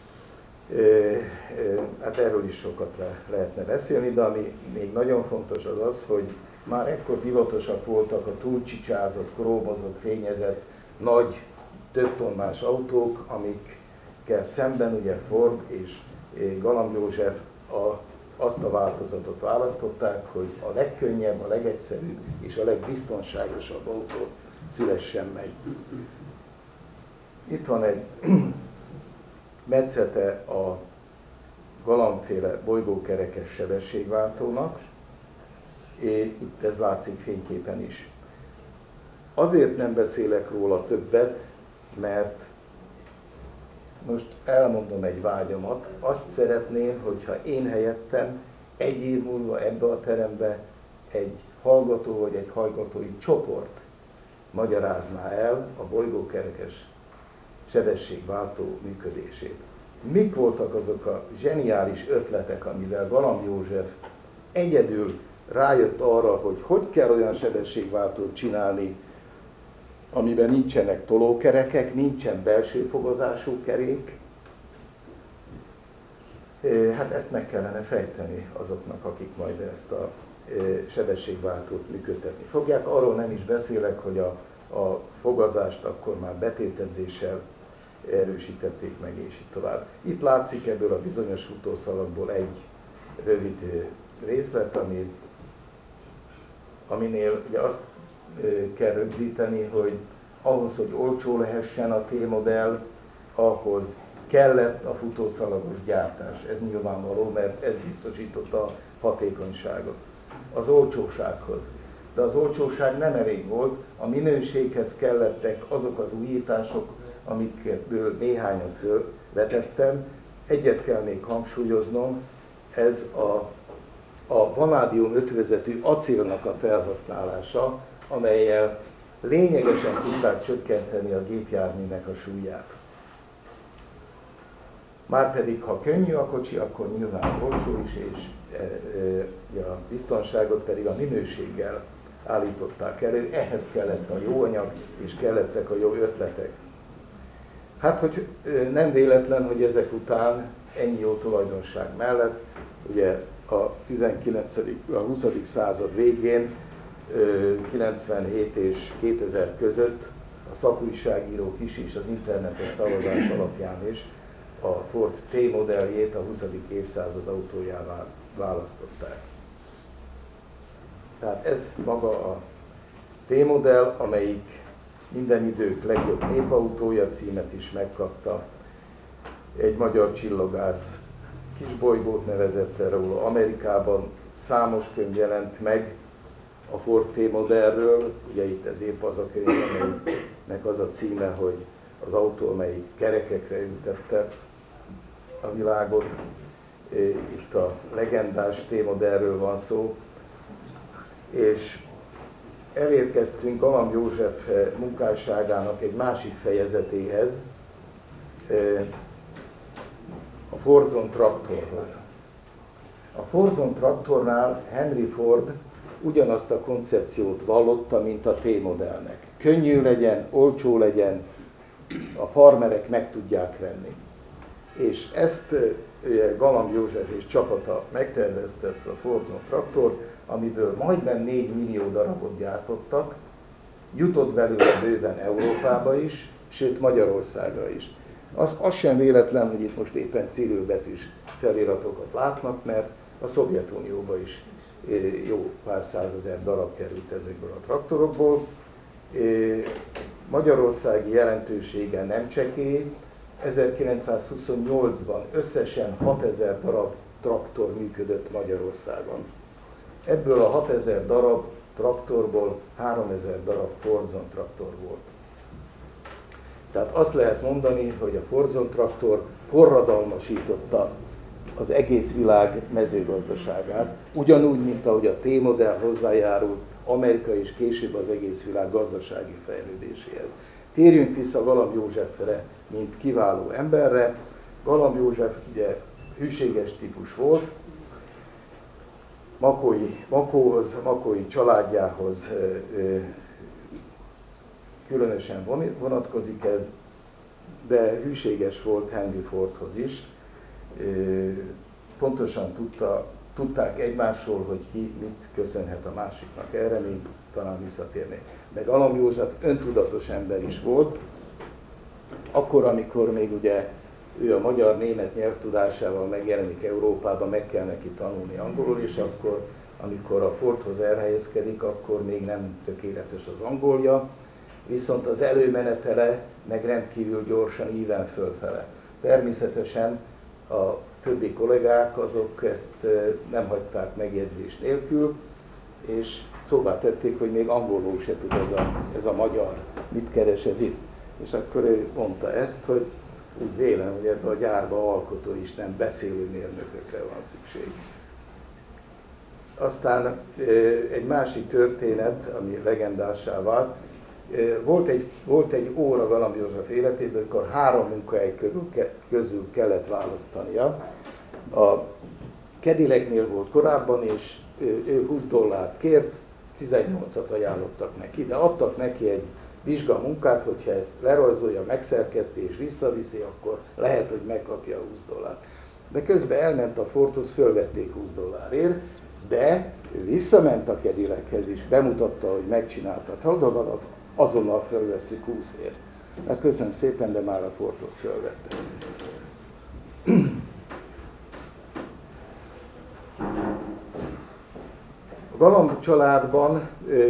Hát erről is sokat lehetne beszélni, de ami még nagyon fontos az az, hogy már ekkor divatosak voltak a túlcsicsázott, krómozott, fényezett, nagy, több tonnás autók, amikkel szemben ugye Ford és Galamb József azt a változatot választották, hogy a legkönnyebb, a legegyszerűbb és a legbiztonságosabb autó szülessen meg. Itt van egy metszete a galambféle bolygókerekes sebességváltónak, és itt ez látszik fényképen is. Azért nem beszélek róla többet, mert most elmondom egy vágyamat. Azt szeretném, hogyha én helyettem egy év múlva ebbe a terembe egy hallgató vagy egy hallgatói csoport magyarázná el a bolygókerekes sebességváltó működését. Mik voltak azok a zseniális ötletek, amivel Galamb József egyedül rájött arra, hogy kell olyan sebességváltót csinálni, amiben nincsenek tolókerekek, nincsen belső fogozású kerék. Hát ezt meg kellene fejteni azoknak, akik majd ezt a sebességváltót működtetni fogják. Arról nem is beszélek, hogy a fogazást akkor már betétedzéssel erősítették meg, és így tovább. Itt látszik ebből a bizonyos futószalagból egy rövid részlet, aminél ugye azt kell rögzíteni, hogy ahhoz, hogy olcsó lehessen a T-modell, ahhoz kellett a futószalagos gyártás. Ez nyilvánvaló, mert ez biztosította a hatékonyságot. Az olcsósághoz. De az olcsóság nem elég volt, a minőséghez kellettek azok az újítások, amikből néhányat fölvetettem. Egyet kell még hangsúlyoznom, ez a vanádium ötvözetű acélnak a felhasználása, amellyel lényegesen tudták csökkenteni a gépjárműnek a súlyát. Márpedig, ha könnyű a kocsi, akkor nyilván olcsó is, és a biztonságot pedig a minőséggel állították elő. Ehhez kellett a jó anyag, és kellettek a jó ötletek. Hát, hogy nem véletlen, hogy ezek után ennyi jó tulajdonság mellett, ugye a 20. század végén, 97 és 2000 között a szakújságírók is és az internetes szavazás alapján is a Ford T-modelljét a 20. évszázad autójává választották. Tehát ez maga a T-modell, amelyik minden idők legjobb népautója címet is megkapta. Egy magyar csillagász kisbolygót nevezett róla. Amerikában számos könyv jelent meg a Ford T-modellről. Ugye itt ez épp az a könyv, amelynek az a címe, hogy az autó, amelyik kerekekre ültette a világot. Itt a legendás T-modellről van szó. És elérkeztünk Galamb József munkásságának egy másik fejezetéhez, a Fordson traktorhoz. A Fordson traktornál Henry Ford ugyanazt a koncepciót vallotta, mint a T-modellnek. Könnyű legyen, olcsó legyen, a farmerek meg tudják venni. És ezt Galamb József és csapata megterveztette a Fordson traktort, amiből majdnem 4 millió darabot gyártottak, jutott belőle bőven Európába is, sőt Magyarországra is. Az sem véletlen, hogy itt most éppen cirilbetűs feliratokat látnak, mert A Szovjetunióba is jó pár százezer darab került ezekből a traktorokból. Magyarországi jelentősége nem csekély. 1928-ban összesen 6000 darab traktor működött Magyarországon. Ebből a 6000 darab traktorból 3000 darab Forzon traktor volt. Tehát azt lehet mondani, hogy a Forzon traktor forradalmasította az egész világ mezőgazdaságát, ugyanúgy, mint ahogy a T-modell hozzájárult Amerika és később az egész világ gazdasági fejlődéséhez. Térjünk vissza Galamb Józsefre, mint kiváló emberre. Galamb József ugye hűséges típus volt, Makói családjához különösen vonatkozik ez, de hűséges volt Henry Fordhoz is. Pontosan tudták egymásról, hogy ki mit köszönhet a másiknak, erre még talán visszatérnék. De Galamb József öntudatos ember is volt, akkor, amikor még ugye ő a magyar-német nyelvtudásával megjelenik Európában, meg kell neki tanulni angolul, és akkor, amikor a Fordhoz elhelyezkedik, akkor még nem tökéletes az angolja, viszont az előmenetele meg rendkívül gyorsan íven fölfele. Természetesen a többi kollégák azok ezt nem hagyták megjegyzés nélkül, és szóvá tették, hogy még angolul se tud ez a magyar, mit keres ez itt. És akkor ő mondta ezt, hogy úgy vélem, hogy ebbe a gyárba alkotó is nem beszélő mérnökökre van szükség. Aztán egy másik történet, ami legendássá vált, volt egy óra Galamb József életében, amikor 3 munkahely közül kellett választania. A Cadillacnél volt korábban, és ő $20 kért, 18-at ajánlottak neki, de adtak neki egy vizsgamunkát, hogyha ezt lerajzolja, megszerkeszti és visszaviszi, akkor lehet, hogy megkapja a $20. De közben elment a Fordhoz, fölvették $20, de ő visszament a Cadillachez is, bemutatta, hogy megcsinálta a feladatot, azonnal fölveszik 20-ért. Hát köszönöm szépen, de már a Fordhoz fölvette. A Galamb családban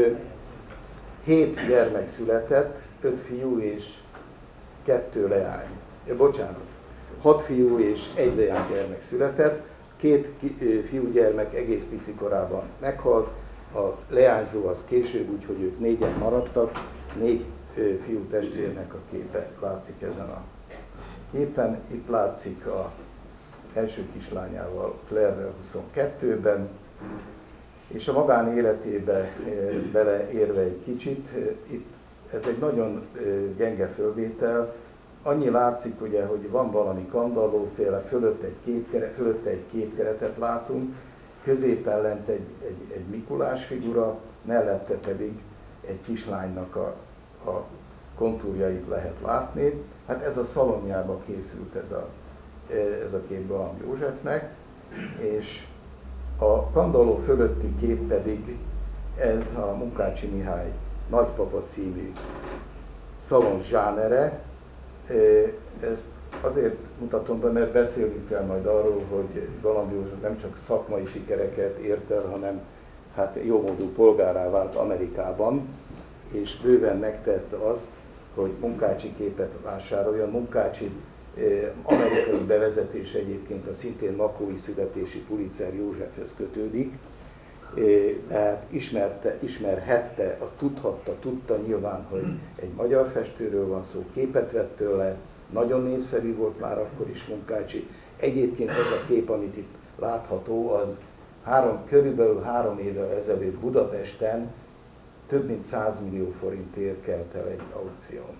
7 gyermek született, 5 fiú és 2 leány. 6 fiú és 1 leánygyermek született, 2 fiúgyermek egész pici korában meghalt, a leányzó az később, úgyhogy ők 4-en maradtak, 4 fiú testvérnek a képe látszik ezen a képen. Itt látszik a első kislányával, Claire-rel 22-ben, és a magánéletébe beleérve egy kicsit, itt ez egy nagyon gyenge fölvétel, annyi látszik, ugye, hogy van valami kandallóféle, fölött egy képkeretet látunk, középen lent egy Mikulás figura, mellette pedig egy kislánynak a kontúrjait lehet látni. Hát ez a szalonjába készült ez a kép Galamb Józsefnek, és a kandalló fölötti kép pedig ez a Munkácsi Mihály Nagypapa című szalon zsánere. Ezt azért mutatom be, mert beszélünk kell majd arról, hogy Galamb József nem csak szakmai sikereket ért el, hanem hát jómódú polgárá vált Amerikában, és bőven megtette azt, hogy Munkácsi képet vásároljon. Munkácsi amerikai bevezetés egyébként a szintén makói születési Pulitzer Józsefhez kötődik, tehát ismerhette, azt tudta nyilván, hogy egy magyar festőről van szó, képet vett tőle, nagyon népszerű volt már akkor is Munkácsi. Egyébként ez a kép, amit itt látható, az körülbelül 3 évvel ezelőtt Budapesten több mint 100 millió forintért kelt el egy aukción.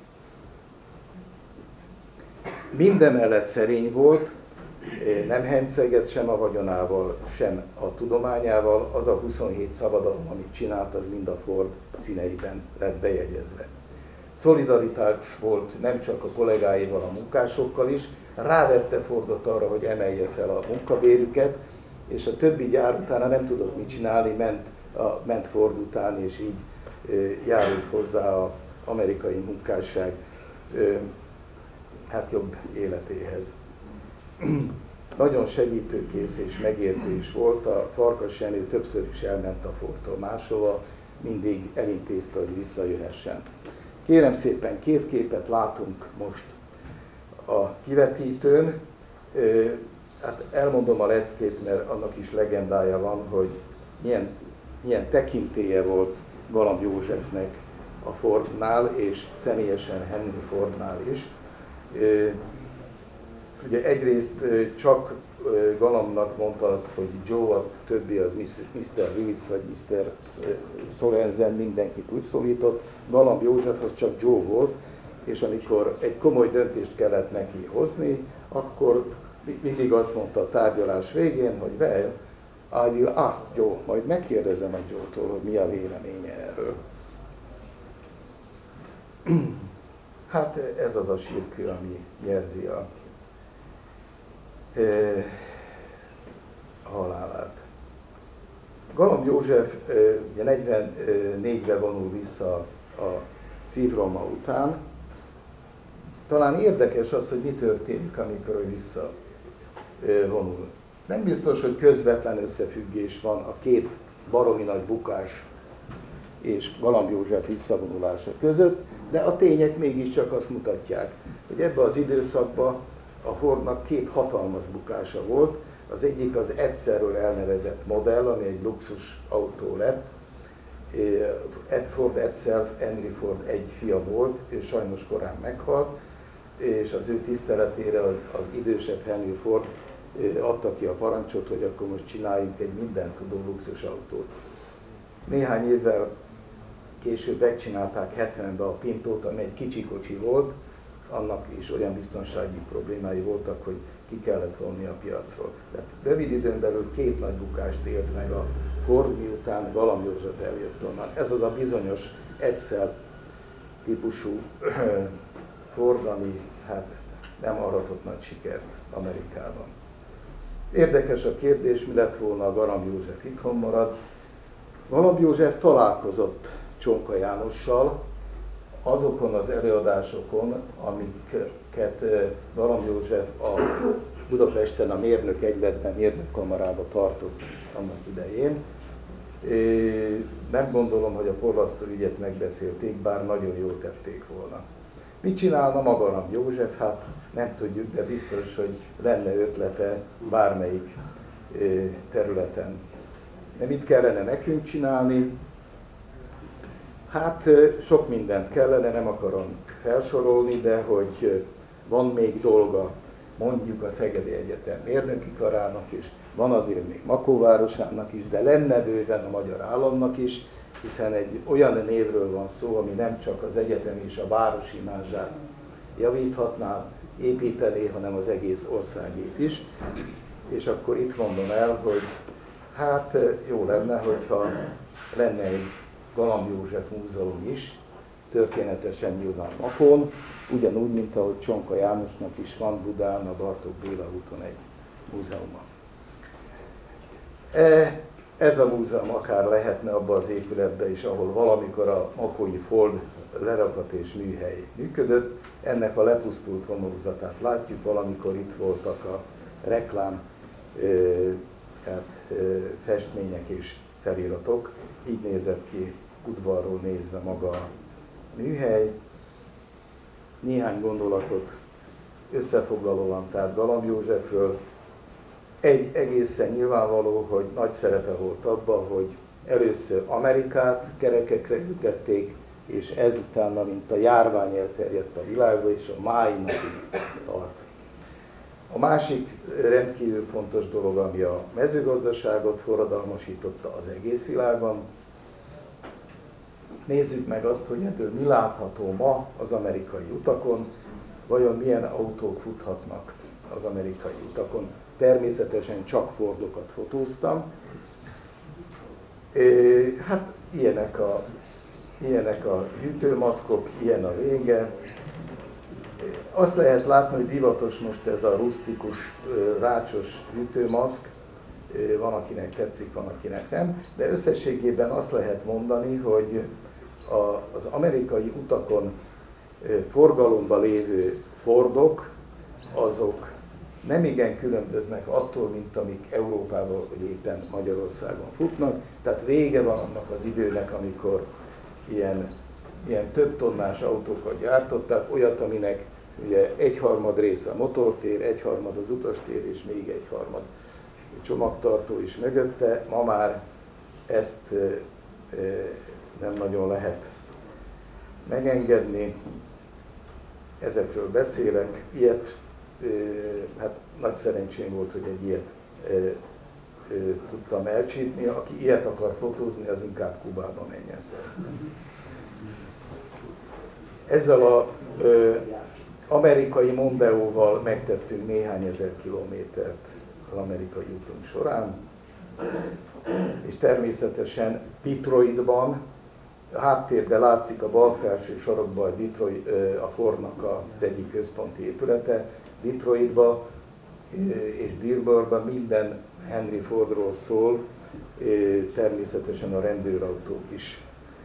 Mindemellett szerény volt, nem henceget sem a vagyonával, sem a tudományával, az a 27 szabadalom, amit csinált, az mind a Ford színeiben lett bejegyezve. Szolidaritás volt nem csak a kollégáival, a munkásokkal is, rávette Fordot arra, hogy emelje fel a munkabérüket, és a többi gyár utána nem tudott mit csinálni, ment Ford után, és így járult hozzá az amerikai munkásság hát jobb életéhez. nagyon segítőkész és megértő is volt. A Farkas Jenő többször is elment a Fordtól máshova, mindig elintézte, hogy visszajöhessen. Kérem szépen, két képet látunk most a kivetítőn. Hát elmondom a leckét, mert annak is legendája van, hogy milyen tekintélye volt Galamb Józsefnek a Fordnál, és személyesen Henry Fordnál is. Ugye egyrészt csak Galambnak mondta azt, hogy Joe, a többi az Mr. Lewis vagy Mr. Sorensen, mindenkit úgy szólított. Galamb József az csak Joe volt, és amikor egy komoly döntést kellett neki hozni, akkor mindig azt mondta a tárgyalás végén, hogy well, I will ask Joe, majd megkérdezem a Joe-tól, hogy mi a véleménye erről. Hát ez az a sírkő, ami jelzi a halálát. Galamb József ugye 44-ben vonul vissza a szívroma után. Talán érdekes az, hogy mi történik, amikor ő visszavonul. Nem biztos, hogy közvetlen összefüggés van a két baromi nagy bukás és Galamb József visszavonulása között, de a tények mégiscsak azt mutatják, hogy ebben az időszakban a Fordnak két hatalmas bukása volt. Az egyik az Edselről elnevezett modell, ami egy luxus autó lett. Ford Edsel, Henry Ford egy fia volt, ő sajnos korán meghalt, és az ő tiszteletére az idősebb Henry Ford adta ki a parancsot, hogy akkor most csináljunk egy mindent tudó luxusautót. Néhány évvel később megcsinálták 70-ben a Pintót, ami egy kicsi kocsi volt, annak is olyan biztonsági problémái voltak, hogy ki kellett vonni a piacról. De rövid időn belül két nagy bukást élt meg a Ford, miután Galamb József eljött onnan. Ez az a bizonyos Edsel típusú Ford, ami hát nem aratott nagy sikert Amerikában. Érdekes a kérdés, mi lett volna, a Galamb József itthon marad. Galamb József találkozott Csonka Jánossal azokon az előadásokon, amiket Galamb József a Budapesten a Mérnök Egyletben, Mérnökkamarában tartott annak idején. Nem gondolom, hogy a porlasztó ügyet megbeszélték, bár nagyon jól tették volna. Mit csinálna maga Galamb József? Hát nem tudjuk, de biztos, hogy lenne ötlete bármelyik területen. De mit kellene nekünk csinálni? Hát sok mindent kellene, nem akarom felsorolni, de hogy van még dolga mondjuk a Szegedi Egyetem mérnöki karának is, van azért még Makóvárosának is, de lenne bőven a magyar államnak is, hiszen egy olyan névről van szó, ami nem csak az egyetem és a város imázsát javíthatná, építené, hanem az egész országét is. És akkor itt mondom el, hogy hát jó lenne, hogyha lenne egy Galamb József múzeum is, történetesen nyilván Makón, ugyanúgy, mint ahogy Csonka Jánosnak is van Budán, a Bartók Béla úton egy múzeuma. Ez a múzeum akár lehetne abban az épületben is, ahol valamikor a makói Ford lerakat és műhely működött. Ennek a lepusztult homlokzatát látjuk, valamikor itt voltak a reklám festmények és feliratok. Így nézett ki udvarról nézve maga a műhely. Néhány gondolatot összefoglalóan tehát Galamb Józsefről. Egy egészen nyilvánvaló, hogy nagy szerepe volt abban, hogy először Amerikát kerekekre ütették, és ezután, mint a járvány elterjedt a világba, és a mai napig tart. A másik rendkívül fontos dolog, ami a mezőgazdaságot forradalmasította az egész világban. Nézzük meg azt, hogy ebből mi látható ma az amerikai utakon, vajon milyen autók futhatnak az amerikai utakon. Természetesen csak Fordokat fotóztam. Hát ilyenek a hűtőmaszkok, ilyen a vége. Azt lehet látni, hogy divatos most ez a rusztikus, rácsos hűtőmaszk. Van, akinek tetszik, van, akinek nem. De összességében azt lehet mondani, hogy az amerikai utakon forgalomban lévő Fordok, azok nem igen különböznek attól, mint amik Európában vagy éppen Magyarországon futnak. Tehát vége van annak az időnek, amikor ilyen több tonnás autókat gyártottak, olyat, aminek ugye 1/3 része a motortér, 1/3 az utastér, és még 1/3 csomagtartó is mögötte. Ma már ezt nem nagyon lehet megengedni. Ezekről beszélek. Ilyet, hát nagy szerencsém volt, hogy egy ilyet tudtam elcsípni. Aki ilyet akar fotózni, az inkább Kubába menjen szerintem. Ezzel az amerikai Mondeóval megtettünk néhány ezer kilométert az amerikai útunk során, és természetesen Detroitban, a háttérben látszik a bal felső sarokban a Fordnak az egyik központi épülete. Detroitban és Dearbornban minden Henry Fordról szól, természetesen a rendőrautók is.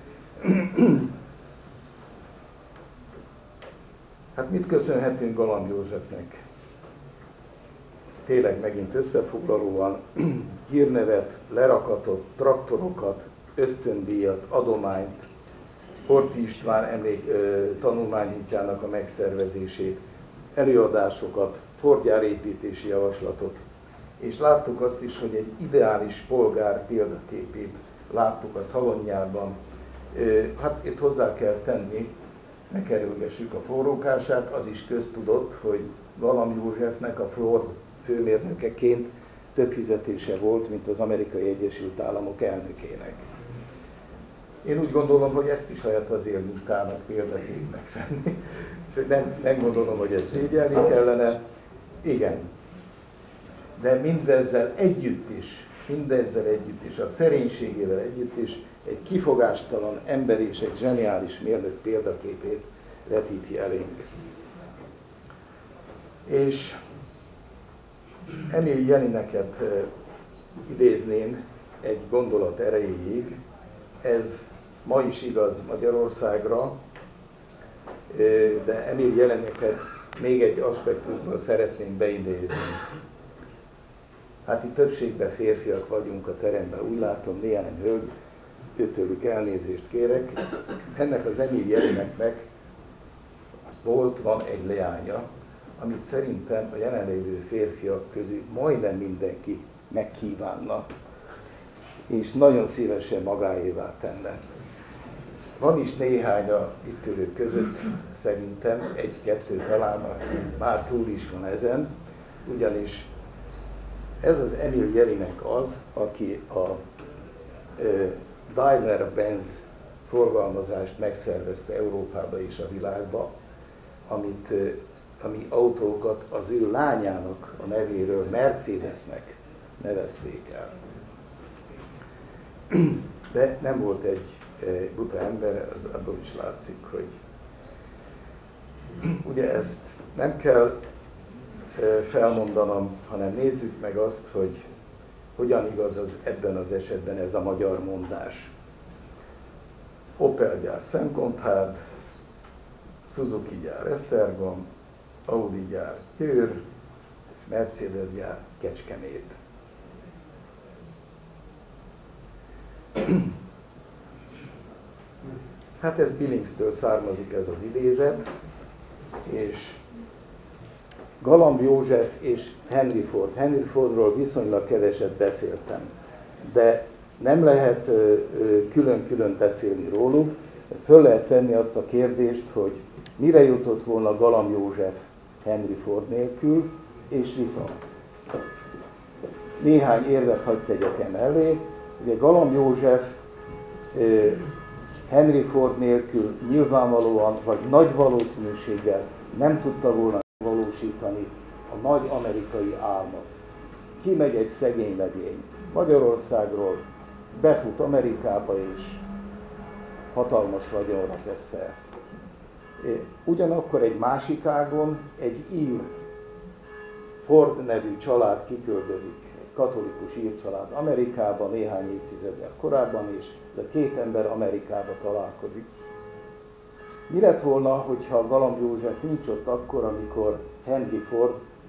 Hát mit köszönhetünk Galamb Józsefnek? Tényleg megint összefoglalóan hírnevet, lerakatot, traktorokat, ösztöndíjat, adományt, Horthy István tanulmányútjának a megszervezését, előadásokat, Ford-gyárépítési javaslatot, és láttuk azt is, hogy egy ideális polgár példaképét láttuk a szalonjában. Hát itt hozzá kell tenni, ne kerülgessük a forrókását, az is köztudott, hogy Galamb Józsefnek a Ford főmérnökeként több fizetése volt, mint az Amerikai Egyesült Államok elnökének. Én úgy gondolom, hogy ezt is lehet az élmunkának példaképnek venni. Nem gondolom, hogy ezt szégyelni kellene. Igen. De mindezzel együtt is, a szerénységével együtt is egy kifogástalan ember és egy zseniális mérnök példaképét vetíti elénk. És Emil Jelineket idézném egy gondolat erejéig. Ez ma is igaz Magyarországra, de Emil Jelineket még egy aspektusból szeretném beidézni. Hát itt többségben férfiak vagyunk a teremben, úgy látom, néhány hölgy, őtőlük elnézést kérek. Ennek az Emil Jelineknek van egy leánya, amit szerintem a jelenlévő férfiak közül majdnem mindenki megkívánna, és nagyon szívesen magáévá tenne. Van is néhány a itt ülők között, szerintem egy-kettő talán, aki már túl is van ezen, ugyanis ez az Emil Jelinek az, aki a Daimler-Benz forgalmazást megszervezte Európába és a világba, ami autókat az ő lányának a nevéről Mercedesnek nevezték el. De nem volt egy buta ember, az abból is látszik, hogy ugye ezt nem kell felmondanom, hanem nézzük meg azt, hogy hogyan igaz az ebben az esetben ez a magyar mondás. Opel gyár Szentgondhárd, Suzuki gyár Esztergom, Audi gyár Győr, és Mercedes gyár Kecskemét. Hát ez Billingstől származik ez az idézet, és Galamb József és Henry Ford. Henry Fordról viszonylag keveset beszéltem, de nem lehet külön-külön beszélni róluk. Föl lehet tenni azt a kérdést, hogy mire jutott volna Galamb József Henry Ford nélkül, és viszont. Néhány érvet hadd tegyek emellé. Ugye Galamb József Henry Ford nélkül nyilvánvalóan, vagy nagy valószínűséggel nem tudta volna valósítani a nagy amerikai álmot. Kimegy egy szegény legény Magyarországról, befut Amerikába és hatalmas vagyonra tesz szert. Ugyanakkor egy másik ágon egy ír Ford nevű család kiköltözik, egy katolikus ír család Amerikába néhány évtizeddel korábban, és ez a két ember Amerikába találkozik. Mi lett volna, hogyha Galamb József nincs ott akkor, amikor Henry Ford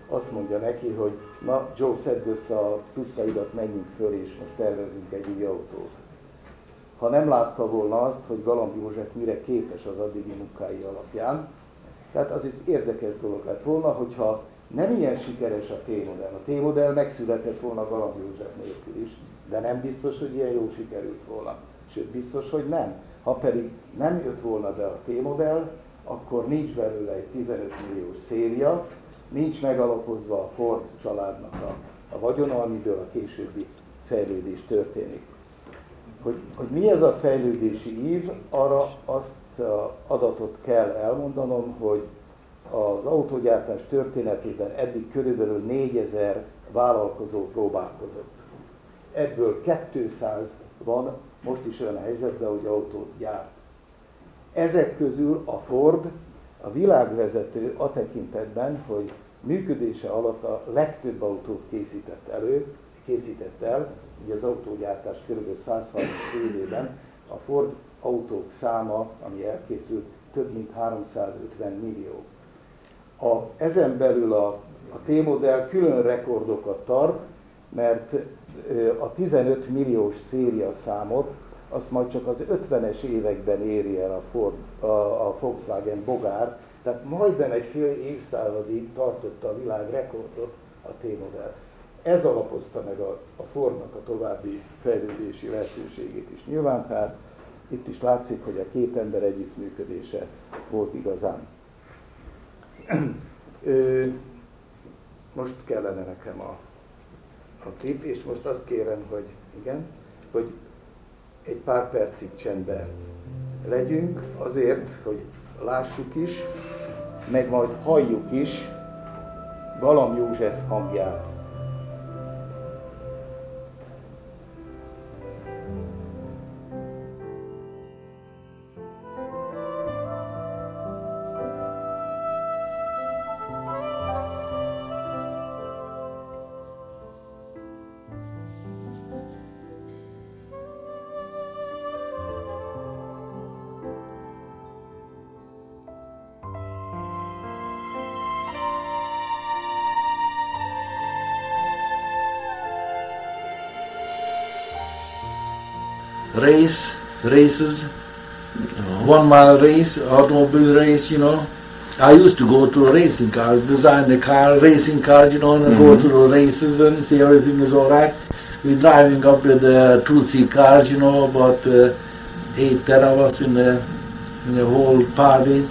azt mondja neki, hogy na Joe, szedd össze a cuccaidat, menjünk föl, és most tervezünk egy új autót. Ha nem látta volna azt, hogy Galamb József mire képes az addigi munkái alapján, tehát az egy érdekes dolog lett volna, hogyha nem ilyen sikeres a T-modell. A T-modell megszületett volna Galamb József nélkül is, de nem biztos, hogy ilyen jó sikerült volna. Sőt, biztos, hogy nem. Ha pedig nem jött volna be a T-modell, akkor nincs belőle egy 15 milliós széria, nincs megalapozva a Ford családnak a vagyona, amiből a későbbi fejlődés történik. Hogy mi ez a fejlődési ív, arra azt adatot kell elmondanom, hogy az autógyártás történetében eddig körülbelül 4000 vállalkozó próbálkozott. Ebből 200 van most is olyan helyzetben, hogy autót gyárt. Ezek közül a Ford a világvezető a tekintetben, hogy működése alatt a legtöbb autót készített el, ugye az autógyártás kb. 130 évében, a Ford autók száma, ami elkészült, több mint 350 millió. Ezen belül a T-modell külön rekordokat tart, mert a 15 milliós széria számot azt majd csak az 50-es években éri el a Volkswagen bogár, tehát majdnem egy fél évszázadig tartotta a világ rekordot a T-modell. Ez alapozta meg a Fordnak a további fejlődési lehetőségét is. Nyilván hát itt is látszik, hogy a két ember együttműködése volt igazán. Most kellene nekem a klip, és most azt kérem, hogy egy pár percig csendben legyünk, azért, hogy lássuk is, meg majd halljuk is Galamb József hangját. Races, 1 mile race, automobile race, you know. I used to go to racing cars, design the car, racing cars, you know, and go to the races and see everything is all right. We're driving up with 2-3 cars, you know, about 8-10 of us in the whole party.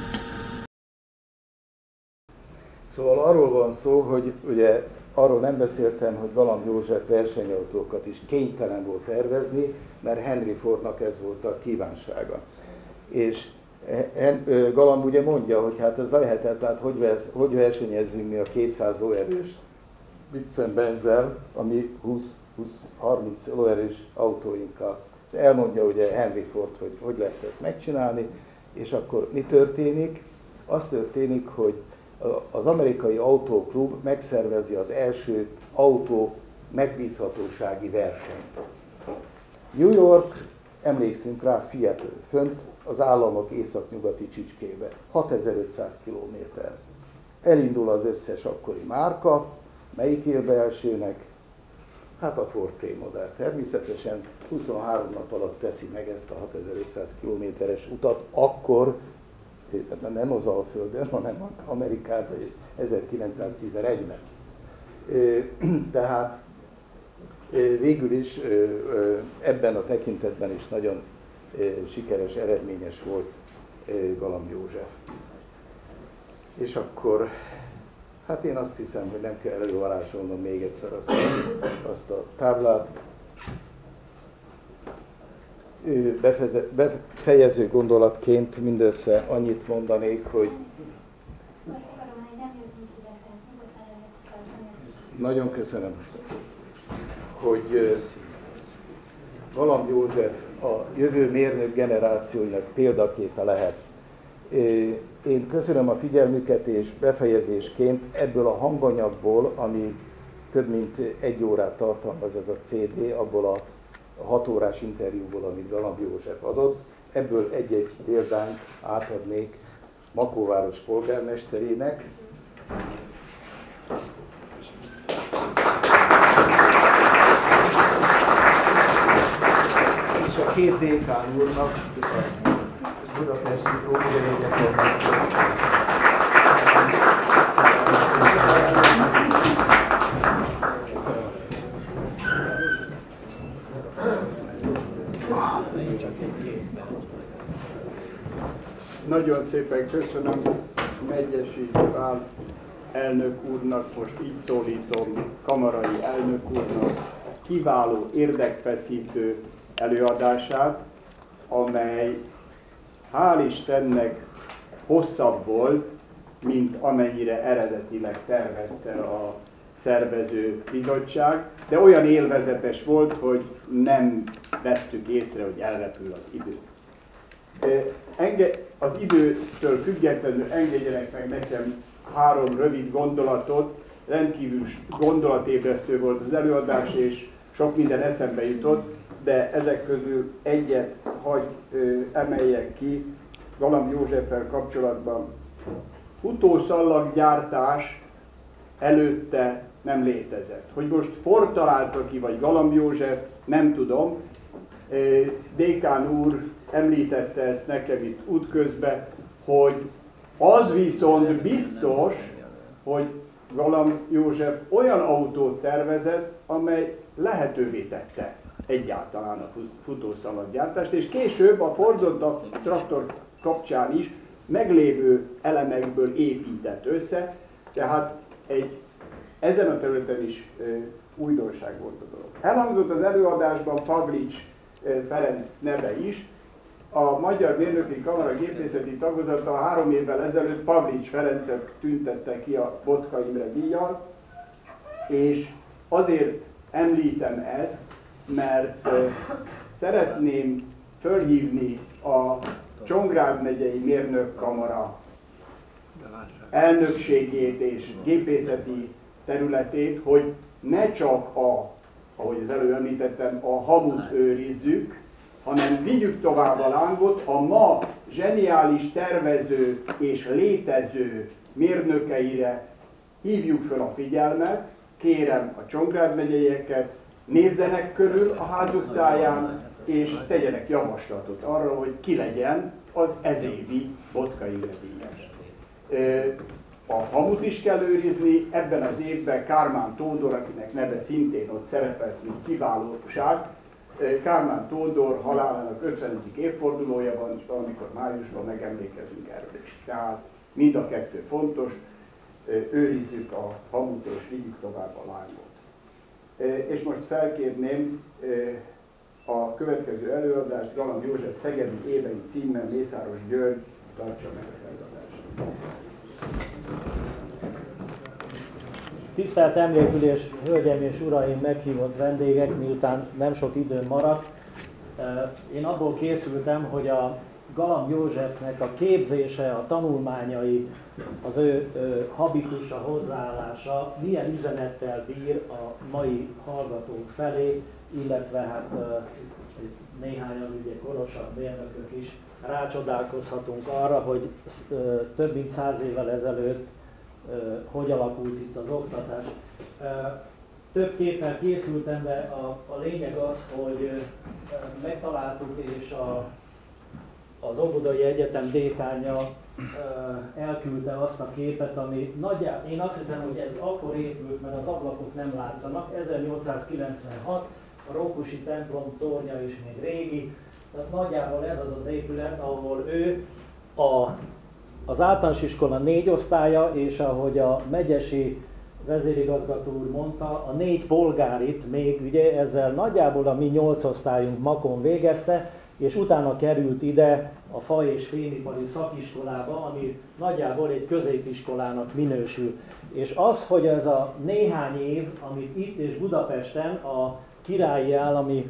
Szóval arról van szó, hogy ugye arról nem beszéltem, hogy Galamb József versenyautókat is kénytelen volt tervezni, mert Henry Fordnak ez volt a kívánsága. És Galamb ugye mondja, hogy hát ez lehetetlen, hogy versenyezzünk mi a 200 lóerős Mercedes-Benzzel, ami 20-30 lóerős autóinkkal. És elmondja ugye Henry Ford, hogy lehet ezt megcsinálni, és akkor mi történik? Az történik, hogy az amerikai autóklub megszervezi az első autó megbízhatósági versenyt. New York, emlékszünk rá, Seattle, fönt az államok északnyugati csicskébe, 6500 kilométer. Elindul az összes akkori márka, melyik ér be elsőnek? Hát a Ford T-modell. Természetesen 23 nap alatt teszi meg ezt a 6500 kilométeres utat, akkor nem az Alföldön, hanem Amerikában és 1911-ben. Tehát végül is ebben a tekintetben is nagyon sikeres, eredményes volt Galamb József. És akkor, hát én azt hiszem, hogy nem kell elővarázsolnom még egyszer azt a táblát. Befejező gondolatként mindössze annyit mondanék, hogy nagyon köszönöm, hogy Galamb József a jövő mérnök generációinak példaképe lehet. Én köszönöm a figyelmüket, és befejezésként ebből a hanganyagból, ami több mint 1 órát tartalmaz ez a CD, abból a 6 órás interjúból, amit Galamb József adott, ebből egy-egy példányt átadnék Makóváros polgármesterének. két dékán úrnak, Budapesti Óvodai Egyetem. Nagyon szépen köszönöm Megyesi Pál elnök úrnak, most így szólítom, kamarai elnök úrnak kiváló, érdekfeszítő előadását, amely hál' Istennek hosszabb volt, mint amennyire eredetileg tervezte a szervező bizottság, de olyan élvezetes volt, hogy nem vettük észre, hogy elrepül az idő. Az időtől függetlenül engedjenek meg nekem 3 rövid gondolatot, rendkívül gondolatébresztő volt az előadás, és sok minden eszembe jutott, de ezek közül egyet hagy emeljek ki Galamb Józseffel kapcsolatban. Futószallaggyártás előtte nem létezett. Hogy most Ford találta ki, vagy Galamb József, nem tudom. Dékán úr említette ezt nekem itt útközben, hogy az viszont biztos, hogy Galamb József olyan autót tervezett, amely lehetővé tette egyáltalán a futószalaggyártást, és később a Fordon traktor kapcsán is meglévő elemekből épített össze, tehát ezen a területen is újdonság volt a dolog. Elhangzott az előadásban Pavlics Ferenc neve is. A Magyar Mérnöki Kamara gépészeti tagozata 3 évvel ezelőtt Pavlics Ferencet tüntette ki a Botka Imre díjjal, és azért említem ezt, mert szeretném fölhívni a Csongrád megyei mérnökkamara elnökségét és gépészeti területét, hogy ne csak ahogy az előbb említettem, a hamut őrizzük, hanem vigyük tovább a lángot, a ma zseniális tervező és létező mérnökeire hívjuk fel a figyelmet, kérem a Csongrád megyeieket, nézzenek körül a házuk táján, és tegyenek javaslatot arra, hogy ki legyen az ezévi Botka Imre díjas. A hamut is kell őrizni, ebben az évben Kármán Tódor, akinek neve szintén ott szerepelt, mint kiválóság. Kármán Tódor halálának 50. évfordulója van, amikor májusban megemlékezünk erről is. Tehát mind a kettő fontos, őrizzük a hamut és vigyük tovább a lángot. És most felkérném a következő előadást, Galamb József Szegedi évei címmel Mészáros György tartsa meg az előadást. Tisztelt emlékülés, hölgyeim és uraim, meghívott vendégek, miután nem sok időm maradt. Én abból készültem, hogy a Galamb Józsefnek a képzése, a tanulmányai, az ő habitusa, hozzáállása milyen üzenettel bír a mai hallgatók felé, illetve hát néhányan ugye korosabb mérnökök is rácsodálkozhatunk arra, hogy több mint 100 évvel ezelőtt hogy alakult itt az oktatás. Több képpel készültem, de a lényeg az, hogy megtaláltuk, és az Óvodai Egyetem dékánja elküldte azt a képet, ami nagyjából, én azt hiszem, hogy ez akkor épült, mert az ablakok nem látszanak, 1896, a Rókusi templom tornya is még régi, tehát nagyjából ez az az épület, ahol ő az általános iskola 4 osztálya, és ahogy a megyesi vezérigazgató úr mondta, a 4 polgárit még ugye ezzel nagyjából a mi 8 osztályunk makon végezte, és utána került ide a fa- és fémipari szakiskolába, ami nagyjából egy középiskolának minősül. És az, hogy ez a néhány év, amit itt és Budapesten a Királyi Állami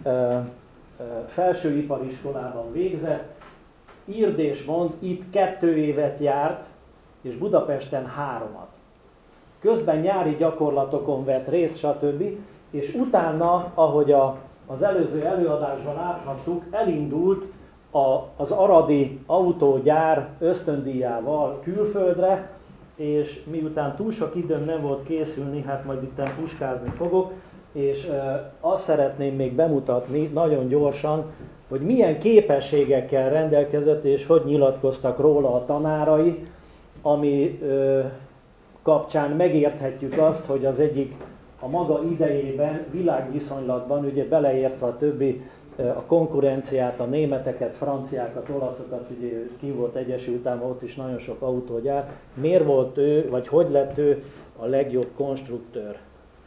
Felsőipariskolában végzett, írd és mond, itt 2 évet járt, és Budapesten 3-at. Közben nyári gyakorlatokon vett részt, stb. És utána, ahogy az előző előadásban láthattuk, elindult az aradi autógyár ösztöndíjával külföldre, és miután túl sok időm nem volt készülni, hát majd itten puskázni fogok, és azt szeretném még bemutatni nagyon gyorsan, hogy milyen képességekkel rendelkezett, és hogy nyilatkoztak róla a tanárai, ami kapcsán megérthetjük azt, hogy az egyik a maga idejében, világviszonylatban, ugye beleértve a többi, a konkurenciát, a németeket, franciákat, olaszokat, ugye ki volt Egyesült Államok, ott is nagyon sok autógyár. Miért volt ő, vagy hogy lett ő a legjobb konstruktőr?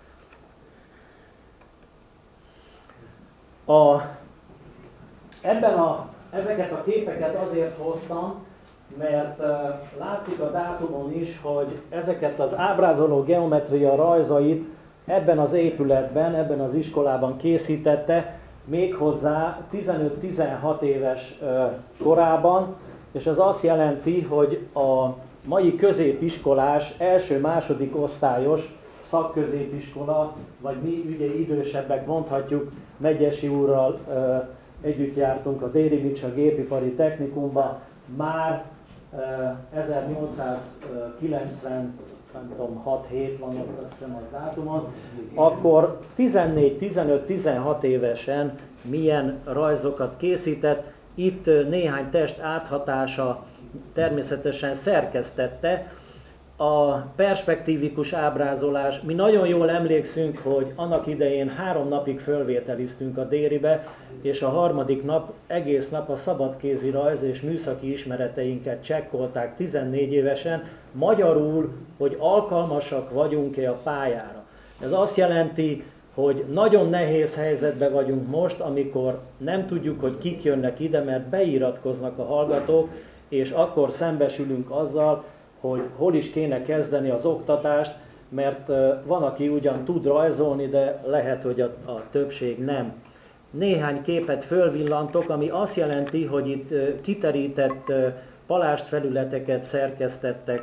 Ezeket a képeket azért hoztam, mert látszik a dátumon is, hogy ezeket az ábrázoló geometria rajzait ebben az épületben, ebben az iskolában készítette, méghozzá 15-16 éves korában, és ez azt jelenti, hogy a mai középiskolás, első-második osztályos szakközépiskola, vagy mi ugye idősebbek mondhatjuk, Megyesi úrral együtt jártunk a Déri Miksa Gépipari Technikumba, már 1890, nem tudom, 6-7 van ott, azt hiszem a dátumon, akkor 14-15-16 évesen milyen rajzokat készített. Itt néhány test áthatása természetesen szerkesztette. A perspektívikus ábrázolás, mi nagyon jól emlékszünk, hogy annak idején 3 napig fölvételiztünk a Déribe, és a harmadik nap, egész nap a szabadkézi rajz és műszaki ismereteinket csekkolták 14 évesen, magyarul, hogy alkalmasak vagyunk-e a pályára. Ez azt jelenti, hogy nagyon nehéz helyzetben vagyunk most, amikor nem tudjuk, hogy kik jönnek ide, mert beiratkoznak a hallgatók, és akkor szembesülünk azzal, hogy hol is kéne kezdeni az oktatást, mert van, aki ugyan tud rajzolni, de lehet, hogy a többség nem. Néhány képet fölvillantok, ami azt jelenti, hogy itt kiterített palástfelületeket szerkesztettek.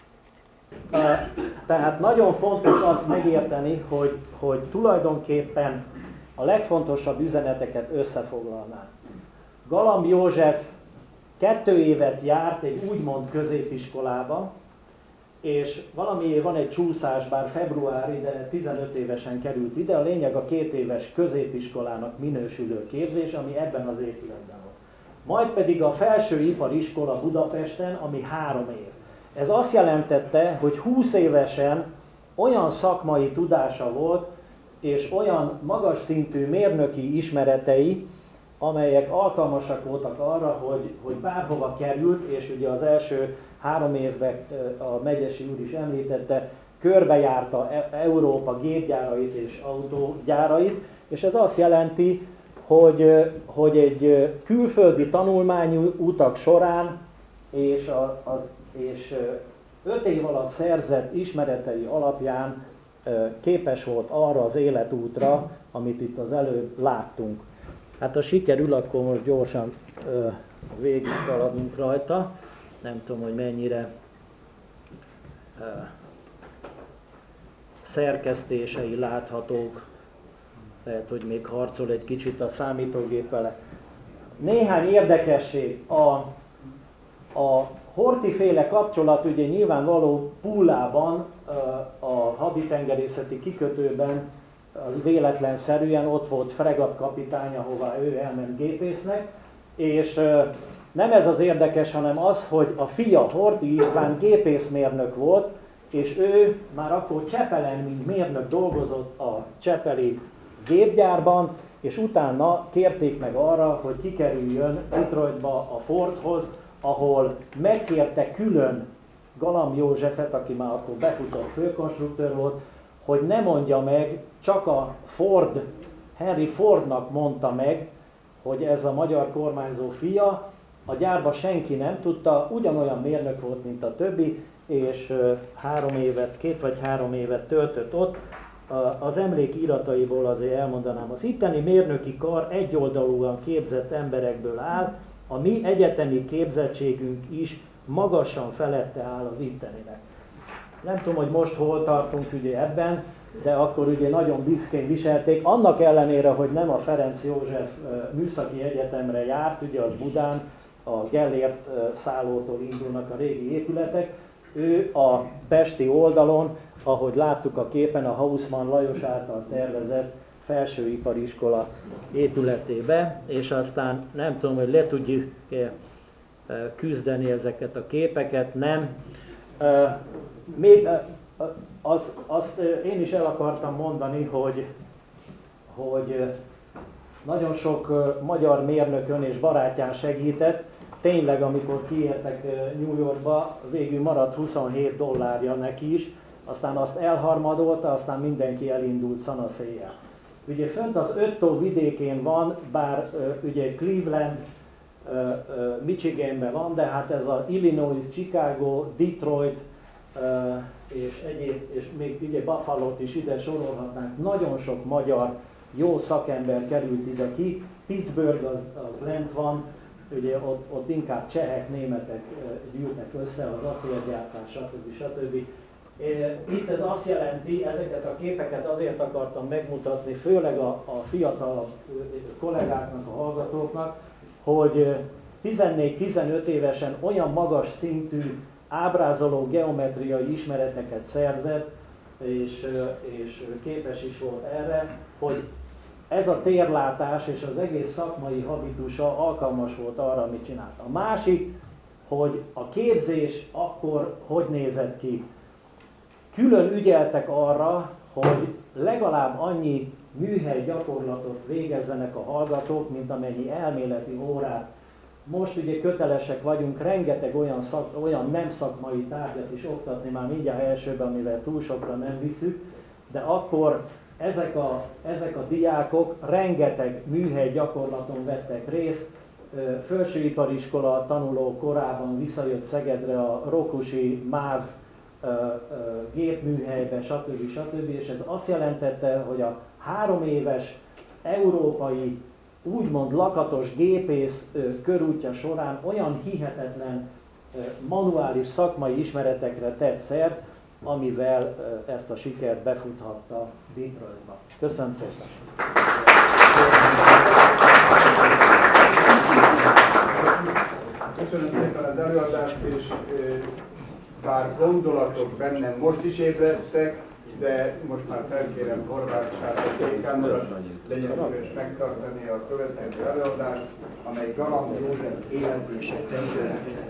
Tehát nagyon fontos azt megérteni, hogy tulajdonképpen a legfontosabb üzeneteket összefoglalnám. Galamb József 2 évet járt egy úgymond középiskolába, és valamiért van egy csúszás, bár februári, de 15 évesen került ide. A lényeg a 2 éves középiskolának minősülő képzés, ami ebben az épületben volt. Majd pedig a felsőipariskola Budapesten, ami 3 év. Ez azt jelentette, hogy 20 évesen olyan szakmai tudása volt, és olyan magas szintű mérnöki ismeretei, amelyek alkalmasak voltak arra, hogy bárhova került, és ugye az első 3 évben a Megyesi úr is említette, körbejárta Európa gépgyárait és autógyárait, és ez azt jelenti, hogy egy külföldi tanulmányi utak során és 5 év alatt szerzett ismeretei alapján képes volt arra az életútra, amit itt az előbb láttunk. Hát ha sikerül, akkor most gyorsan végig szaladunk rajta. Nem tudom, hogy mennyire szerkesztései láthatók. Lehet, hogy még harcol egy kicsit a számítógép vele. Néhány érdekesség. A Horthy-féle kapcsolat ugye nyilvánvaló Púlában, a haditengerészeti kikötőben, az véletlenszerűen ott volt fregattkapitány, ahová ő elment gépésznek, és nem ez az érdekes, hanem az, hogy a fia, Horthy István gépészmérnök volt, és ő már akkor Csepelen, mint mérnök dolgozott a csepeli gépgyárban, és utána kérték meg arra, hogy kikerüljön Detroitba a Fordhoz, ahol megkérte külön Galamb Józsefet, aki már akkor befutott főkonstruktőr volt, hogy ne mondja meg, csak a Ford, Henry Fordnak mondta meg, hogy ez a magyar kormányzó fia, a gyárba senki nem tudta, ugyanolyan mérnök volt, mint a többi, és 2 vagy 3 évet töltött ott. Az emlékirataiból azért elmondanám, az itteni mérnöki kar egyoldalúan képzett emberekből áll, a mi egyetemi képzettségünk is magasan felette áll az itteninek. Nem tudom, hogy most hol tartunk ugye ebben, de akkor ugye nagyon büszkén viselték, annak ellenére, hogy nem a Ferenc József Műszaki Egyetemre járt, ugye az Budán, a Gellért szállótól indulnak a régi épületek, ő a pesti oldalon, ahogy láttuk a képen, a Hausmann Lajos által tervezett felsőipariskola épületébe, és aztán nem tudom, hogy le tudjuk küzdeni ezeket a képeket, nem. Még azt én is el akartam mondani, hogy nagyon sok magyar mérnökön és barátján segített. Tényleg, amikor kiértek New Yorkba, végül maradt $27 neki is, aztán azt elharmadolta, aztán mindenki elindult szanaszéjjel. Ugye fönt az Öttó vidékén van, bár ugye Cleveland, Michiganben van, de hát ez a Illinois, Chicago, Detroit és egyéb, és még ugye Buffalo-t is ide sorolhatnánk. Nagyon sok magyar jó szakember került ide ki. Pittsburgh az lent van, ugye ott inkább csehek, németek gyűltek össze, az acélgyártás, stb. Itt ez azt jelenti, ezeket a képeket azért akartam megmutatni, főleg a fiatal kollégáknak, a hallgatóknak, hogy 14-15 évesen olyan magas szintű ábrázoló geometriai ismereteket szerzett, és képes is volt erre, hogy ez a térlátás és az egész szakmai habitusa alkalmas volt arra, amit csinált. A másik, hogy a képzés akkor hogy nézett ki. Külön ügyeltek arra, hogy legalább annyi műhely gyakorlatot végezzenek a hallgatók, mint amennyi elméleti órát. Most ugye kötelesek vagyunk rengeteg olyan nem szakmai tárgyat is oktatni, már mindjárt elsőben, amivel túl sokra nem viszük, de akkor ezek a diákok rengeteg műhely gyakorlaton vettek részt. Felsőipariskola tanuló korában visszajött Szegedre a Rokusi MÁV gépműhelybe, stb. És ez azt jelentette, hogy a 3 éves európai, úgymond lakatos gépész körútja során olyan hihetetlen manuális szakmai ismeretekre tett szert, amivel ezt a sikert befuthatta Detroitba. Köszönöm szépen! Köszönöm szépen az előadást, és bár gondolatok bennem most is ébredtek, de most már felkérem Horváth Sándor dékán urat, legyen szíves megtartani a következő előadást, amely Galamb József életése története.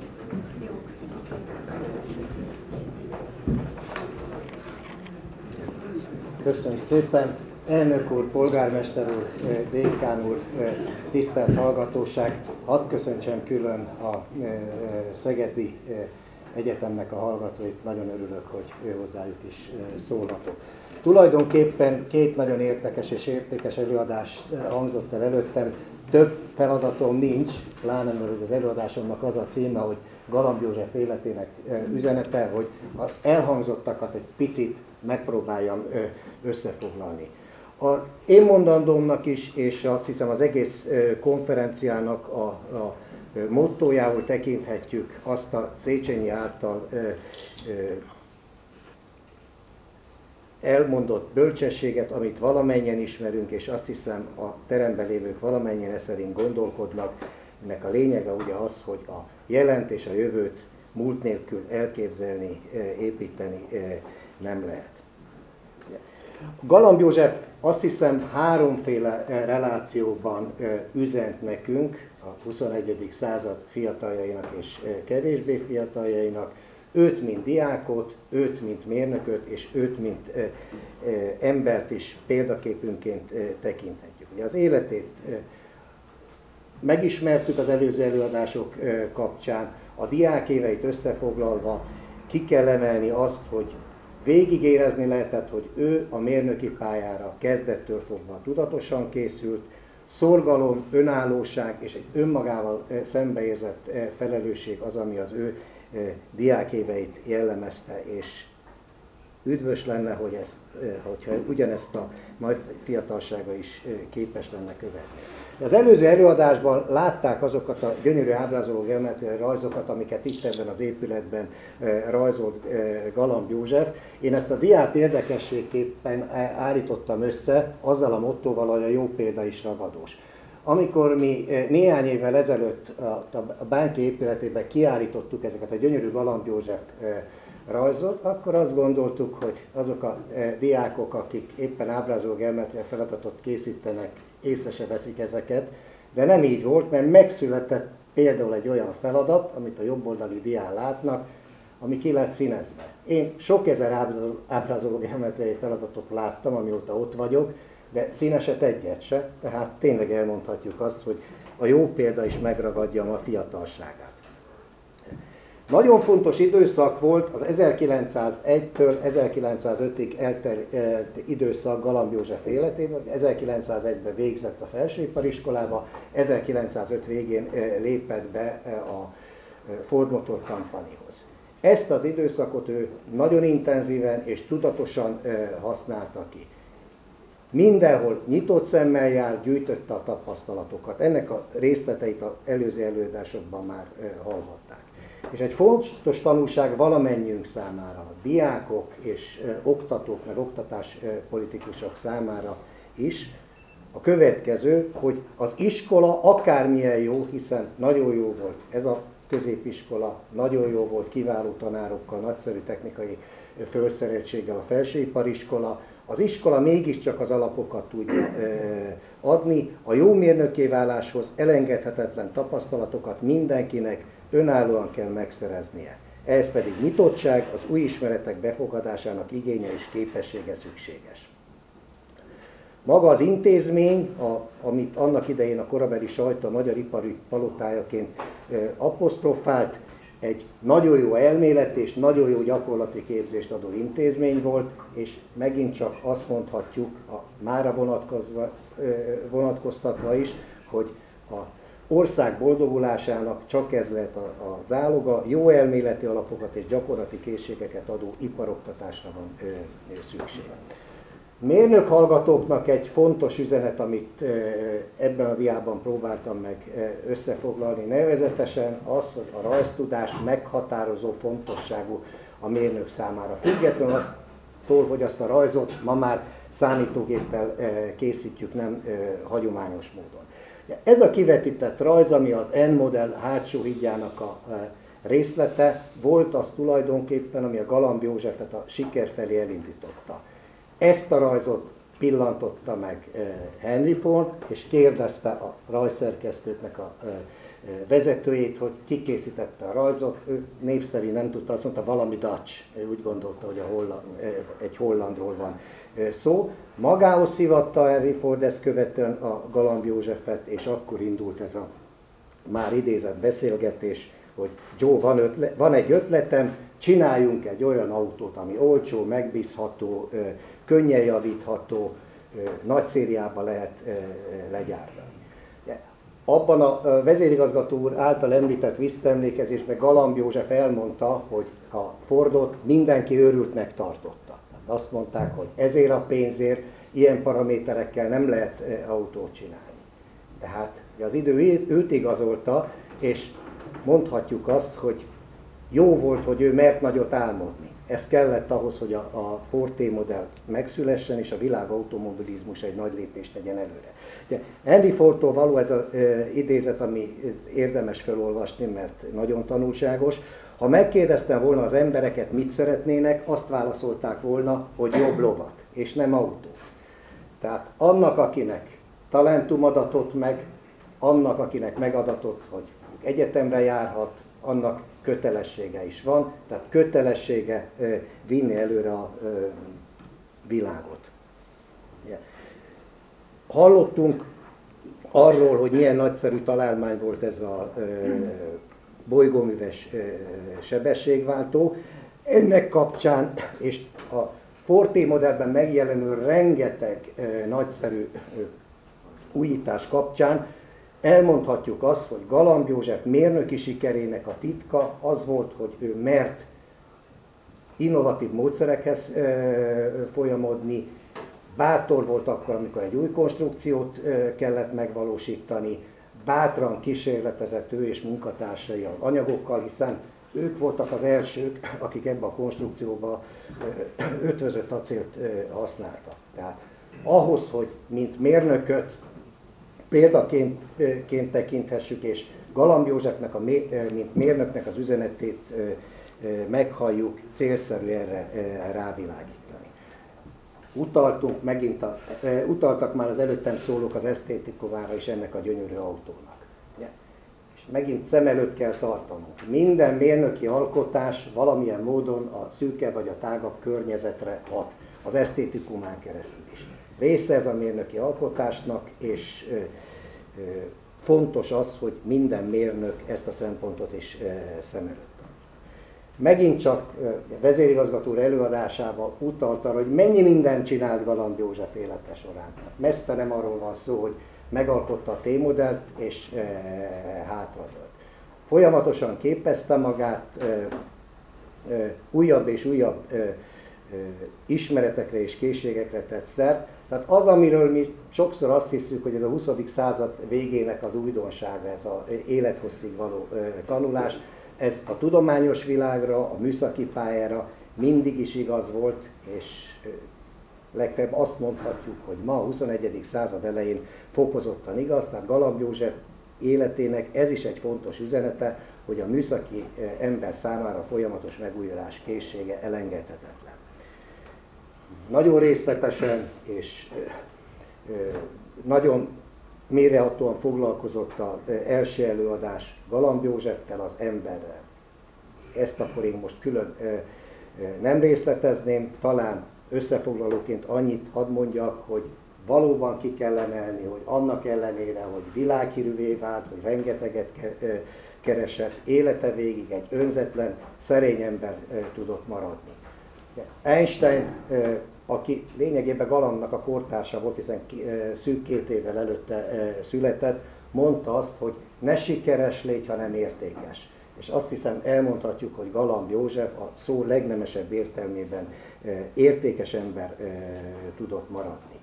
Köszönöm szépen. Elnök úr, polgármester úr, dékán úr, tisztelt hallgatóság, hadd köszöntsem külön a Szegedi Egyetemnek a hallgatóit, nagyon örülök, hogy hozzájuk is szólhatok. Tulajdonképpen 2 nagyon érdekes és értékes előadás hangzott el előttem, több feladatom nincs, pláne mert az előadásomnak az a címe, hogy Galamb József életének üzenete, hogy az elhangzottakat egy picit megpróbáljam összefoglalni. Én mondandómnak is, és azt hiszem az egész konferenciának a mottójául tekinthetjük azt a Széchenyi által elmondott bölcsességet, amit valamennyien ismerünk, és azt hiszem a teremben lévők valamennyien e szerint gondolkodnak. Ennek a lényege ugye az, hogy a jelent és a jövőt múlt nélkül elképzelni, építeni nem lehet. Galamb József azt hiszem 3 relációban üzent nekünk, a 21. század fiataljainak és kevésbé fiataljainak, őt mint diákot, őt mint mérnököt, és őt mint embert is példaképünként tekinthetjük. Ugye az életét megismertük az előző előadások kapcsán, a diákéveit összefoglalva ki kell emelni azt, hogy végig érezni lehetett, hogy ő a mérnöki pályára kezdettől fogva tudatosan készült, szorgalom, önállóság és egy önmagával szembeérzett felelősség az, ami az ő diákéveit jellemezte, és üdvös lenne, hogyha ugyanezt a majd fiatalsága is képes lenne követni. Az előző előadásban látták azokat a gyönyörű ábrázoló geometriai rajzokat, amiket itt ebben az épületben rajzolt Galamb József. Én ezt a diát érdekességképpen állítottam össze, azzal a mottóval, hogy a jó példa is ragadós. Amikor mi néhány évvel ezelőtt a Bánki épületében kiállítottuk ezeket a gyönyörű Galamb József rajzot, akkor azt gondoltuk, hogy azok a diákok, akik éppen ábrázoló geometria feladatot készítenek, észre se veszik ezeket, de nem így volt, mert megszületett például egy olyan feladat, amit a jobboldali dián látnak, ami ki lett színezve. Én sok ezer ábrázoló geometriai feladatot láttam, amióta ott vagyok, de színeset egyet se, tehát tényleg elmondhatjuk azt, hogy a jó példa is megragadja a fiatalságát. Nagyon fontos időszak volt az 1901-től 1905-ig eltelt időszak Galamb József életében. 1901-ben végzett a felsőipariskolába, 1905 végén lépett be a Ford Motor Companyhoz. Ezt az időszakot ő nagyon intenzíven és tudatosan használta ki. Mindenhol nyitott szemmel jár, gyűjtötte a tapasztalatokat. Ennek a részleteit az előző előadásokban már hallhatták. És egy fontos tanulság valamennyiünk számára, a diákok és oktatók, meg oktatáspolitikusok számára is a következő, hogy az iskola akármilyen jó, hiszen nagyon jó volt ez a középiskola, nagyon jó volt kiváló tanárokkal, nagyszerű technikai felszereltséggel a felsőipariskola, az iskola mégiscsak az alapokat tudja adni, a jó mérnökké váláshoz elengedhetetlen tapasztalatokat mindenkinek önállóan kell megszereznie. Ehhez pedig nyitottság, az új ismeretek befogadásának igénye és képessége szükséges. Maga az intézmény, amit annak idején a korabeli sajtó a magyar ipari palotájaként apostrofált, egy nagyon jó elmélet és nagyon jó gyakorlati képzést adó intézmény volt, és megint csak azt mondhatjuk, mára vonatkoztatva is, hogy a ország boldogulásának csak ez lehet a záloga, jó elméleti alapokat és gyakorlati készségeket adó iparoktatásra van szükség. Mérnök hallgatóknak egy fontos üzenet, amit ebben a diában próbáltam meg összefoglalni, nevezetesen az, hogy a rajztudás meghatározó fontosságú a mérnök számára. Függetlenül attól, hogy azt a rajzot ma már számítógéppel készítjük, nem hagyományos módon. Ez a kivetített rajz, ami az N-modell hátsó hídjának a részlete, volt az tulajdonképpen, ami a Galamb Józsefet a siker felé elindította. Ezt a rajzot pillantotta meg Henry Ford, és kérdezte a rajzszerkesztőknek a vezetőjét, hogy ki készítette a rajzot. Ő név szerint nem tudta, azt mondta, valami Dutch. Ő úgy gondolta, hogy egy hollandról van szó. Magához szivatta Henry Ford ezt követően a Galamb Józsefet, és akkor indult ez a már idézett beszélgetés, hogy Joe, van egy ötletem, csináljunk egy olyan autót, ami olcsó, megbízható, könnyen javítható, nagy szériában lehet legyártani. Abban a vezérigazgató úr által említett visszaemlékezésben Galamb József elmondta, hogy a Fordot mindenki őrültnek tartotta. Azt mondták, hogy ezért a pénzért ilyen paraméterekkel nem lehet autót csinálni. Tehát az idő őt igazolta, és mondhatjuk azt, hogy jó volt, hogy ő mert nagyot álmodni. Ez kellett ahhoz, hogy a Ford T-modell megszülessen, és a világ automobilizmus egy nagy lépést tegyen előre. Ugye, Henry Fordtól való ez az idézet, ami érdemes felolvasni, mert nagyon tanulságos. Ha megkérdeztem volna az embereket, mit szeretnének, azt válaszolták volna, hogy jobb lovat, és nem autót. Tehát annak, akinek talentum adatott meg, annak, akinek megadatott, hogy egyetemre járhat, annak kötelessége is van, tehát kötelessége vinni előre a világot. Hallottunk arról, hogy milyen nagyszerű találmány volt ez a bolygóműves sebességváltó. Ennek kapcsán, és a Ford T-modellben megjelenő rengeteg nagyszerű újítás kapcsán elmondhatjuk azt, hogy Galamb József mérnöki sikerének a titka az volt, hogy ő mert innovatív módszerekhez folyamodni, bátor volt akkor, amikor egy új konstrukciót kellett megvalósítani, bátran kísérletezett ő és munkatársai az anyagokkal, hiszen ők voltak az elsők, akik ebbe a konstrukcióba ötvözött acélt használtak. Tehát ahhoz, hogy mint mérnököt példaként tekinthessük, és Galamb Józsefnek, mint mérnöknek az üzenetét meghalljuk, célszerű erre rávilágítani. Utaltak már az előttem szólók az esztétikumára és ennek a gyönyörű autónak. És megint szem előtt kell tartanunk. Minden mérnöki alkotás valamilyen módon a szűke vagy a tágabb környezetre hat, az esztétikumán keresztül is. Része ez a mérnöki alkotásnak, és fontos az, hogy minden mérnök ezt a szempontot is szem előtt. Megint csak vezérigazgató előadásával utalt arra, hogy mennyi mindent csinált Galamb József élete során. Messze nem arról van szó, hogy megalkotta a T-modellt és hátradőlt. Folyamatosan képezte magát, újabb és újabb ismeretekre és készségekre tett szert. Tehát az, amiről mi sokszor azt hiszük, hogy ez a 20. század végének az újdonsága, ez az élethosszig való tanulás, ez a tudományos világra, a műszaki pályára mindig is igaz volt, és legfeljebb azt mondhatjuk, hogy ma a 21. század elején fokozottan igaz, tehát Galamb József életének ez is egy fontos üzenete, hogy a műszaki ember számára folyamatos megújulás készsége elengedhetetlen. Nagyon részletesen és nagyon mélyrehatóan foglalkozott az első előadás Galamb Józseffel, az emberrel. Ezt akkor én most külön nem részletezném, talán összefoglalóként annyit hadd mondjak, hogy valóban ki kell emelni, hogy annak ellenére, hogy világhírűvé vált, hogy rengeteget keresett, élete végig egy önzetlen, szerény ember tudott maradni. Einstein, aki lényegében Galambnak a kortársa volt, hiszen szűk 2 évvel előtte született, mondta azt, hogy ne sikeres légy, hanem értékes. És azt hiszem elmondhatjuk, hogy Galamb József a szó legnemesebb értelmében értékes ember tudott maradni.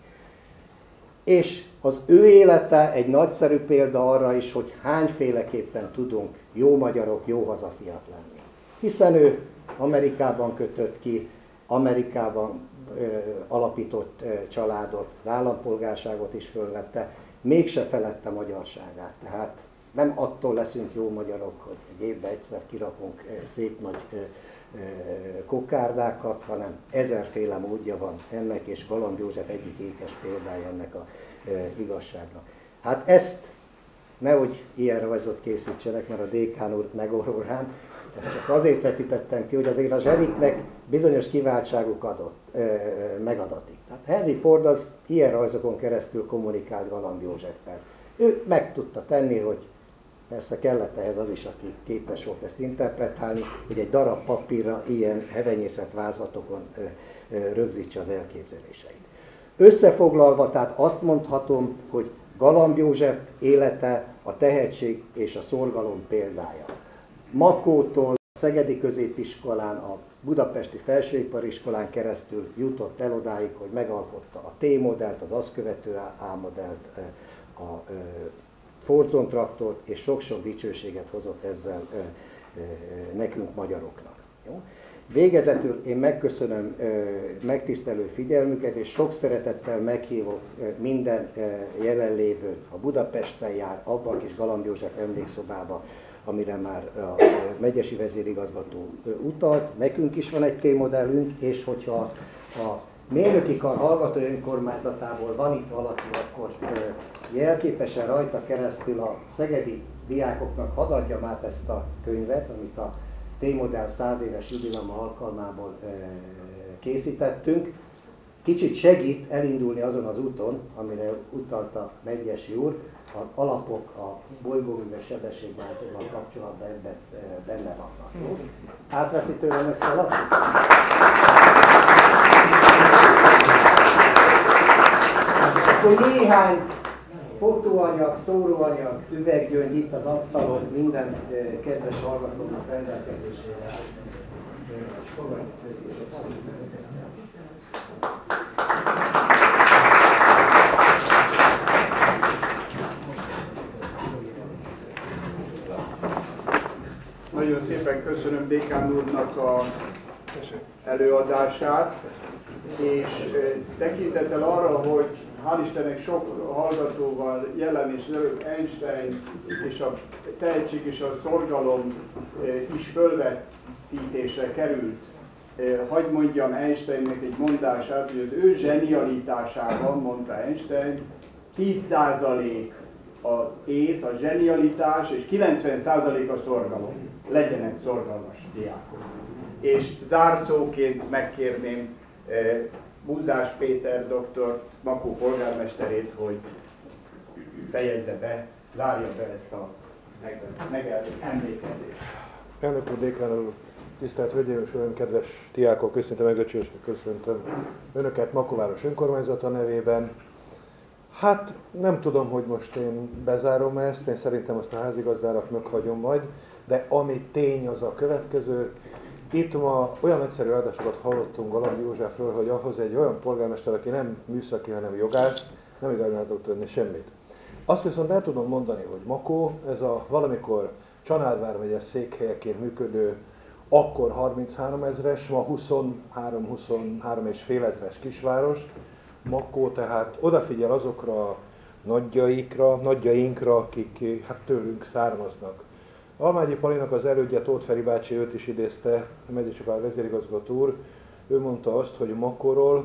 És az ő élete egy nagyszerű példa arra is, hogy hányféleképpen tudunk jó magyarok, jó hazafiak lenni. Hiszen ő Amerikában kötött ki, Amerikában alapított családot, az állampolgárságot is fölvette, mégse felette magyarságát. Tehát nem attól leszünk jó magyarok, hogy egy évben egyszer kirakunk szép nagy kokárdákat, hanem ezerféle módja van ennek, és Galamb József egyik ékes példája ennek a igazságnak. Hát ezt nehogy ilyen rajzot készítsenek, mert a dékán úr megorol rám, ezt csak azért vetítettem ki, hogy azért a zseniknek bizonyos kiváltságuk megadatik. Tehát Henry Ford az ilyen rajzokon keresztül kommunikált Galamb Józseffel. Ő meg tudta tenni, hogy persze kellett ehhez az is, aki képes volt ezt interpretálni, hogy egy darab papírra ilyen hevenyészet vázlatokon rögzítse az elképzeléseit. Összefoglalva, tehát azt mondhatom, hogy Galamb József élete a tehetség és a szorgalom példája. Makótól a Szegedi Középiskolán, a Budapesti Felsőipariskolán keresztül jutott el odáig, hogy megalkotta a T-modellt, az azt követő A-modellt, a Fordson traktort, és sok-sok dicsőséget hozott ezzel nekünk magyaroknak. Jó? Végezetül én megköszönöm megtisztelő figyelmüket, és sok szeretettel meghívok minden jelenlévőt, ha Budapesten jár, abba a kis Galamb József emlékszobába, amire már a megyesi vezérigazgató utalt. Nekünk is van egy T-modellünk, és hogyha a Mérnöki Kar hallgató önkormányzatából van itt valaki, akkor jelképesen rajta keresztül a szegedi diákoknak hadd adjam át ezt a könyvet, amit a T-modell 100 éves jubileuma alkalmából készítettünk. Kicsit segít elindulni azon az úton, amire utalt a Megyesi úr, az alapok a bolygóműves sebességváltóval kapcsolatban ebben benne vannak. Átveszi tőlem ezt a lapot? Akkor néhány fotóanyag, szóróanyag, üveggyöngy itt az asztalon minden kedves hallgatónak rendelkezésére. Nagyon szépen köszönöm dékán úrnak a előadását, és tekintettel arra, hogy hál' Istennek sok hallgatóval jelen és előbb Einstein és a tehetség és a szorgalom is fölvetítésre került. Hagy mondjam Einsteinnek egy mondását, hogy az ő zsenialitásában, mondta Einstein, 10% az ész, a zsenialitás, és 90% a szorgalom. Legyenek szorgalmas diákok. És zárszóként megkérném Búzás Péter doktor, Makó polgármesterét, hogy fejezze be, zárja be ezt a megjelzett emlékezést. Elnök úr, dékán úr, tisztelt Hölgyeim és Uraim, kedves diákok, őszinte megbecsülésre köszöntöm Önöket Makóváros önkormányzata nevében. Hát nem tudom, hogy most én bezárom ezt, én szerintem azt a házigazdának meghagyom majd, de ami tény, az a következő. Itt ma olyan nagyszerű adásokat hallottunk Galamb Józsefről, hogy ahhoz egy olyan polgármester, aki nem műszaki, hanem jogász, nem igazán tud tenni semmit. Azt viszont el tudom mondani, hogy Makó, ez a valamikor Csanád vármegye székhelyeként működő, akkor 33 ezres, ma 23 és fél ezres kisváros. Makó tehát odafigyel azokra a nagyjainkra, akik hát tőlünk származnak. Almányi Palinak az elődje, Tóth Feri bácsi, őt is idézte, a Megyesi Pál vezérigazgató úr, ő mondta azt, hogy Makóról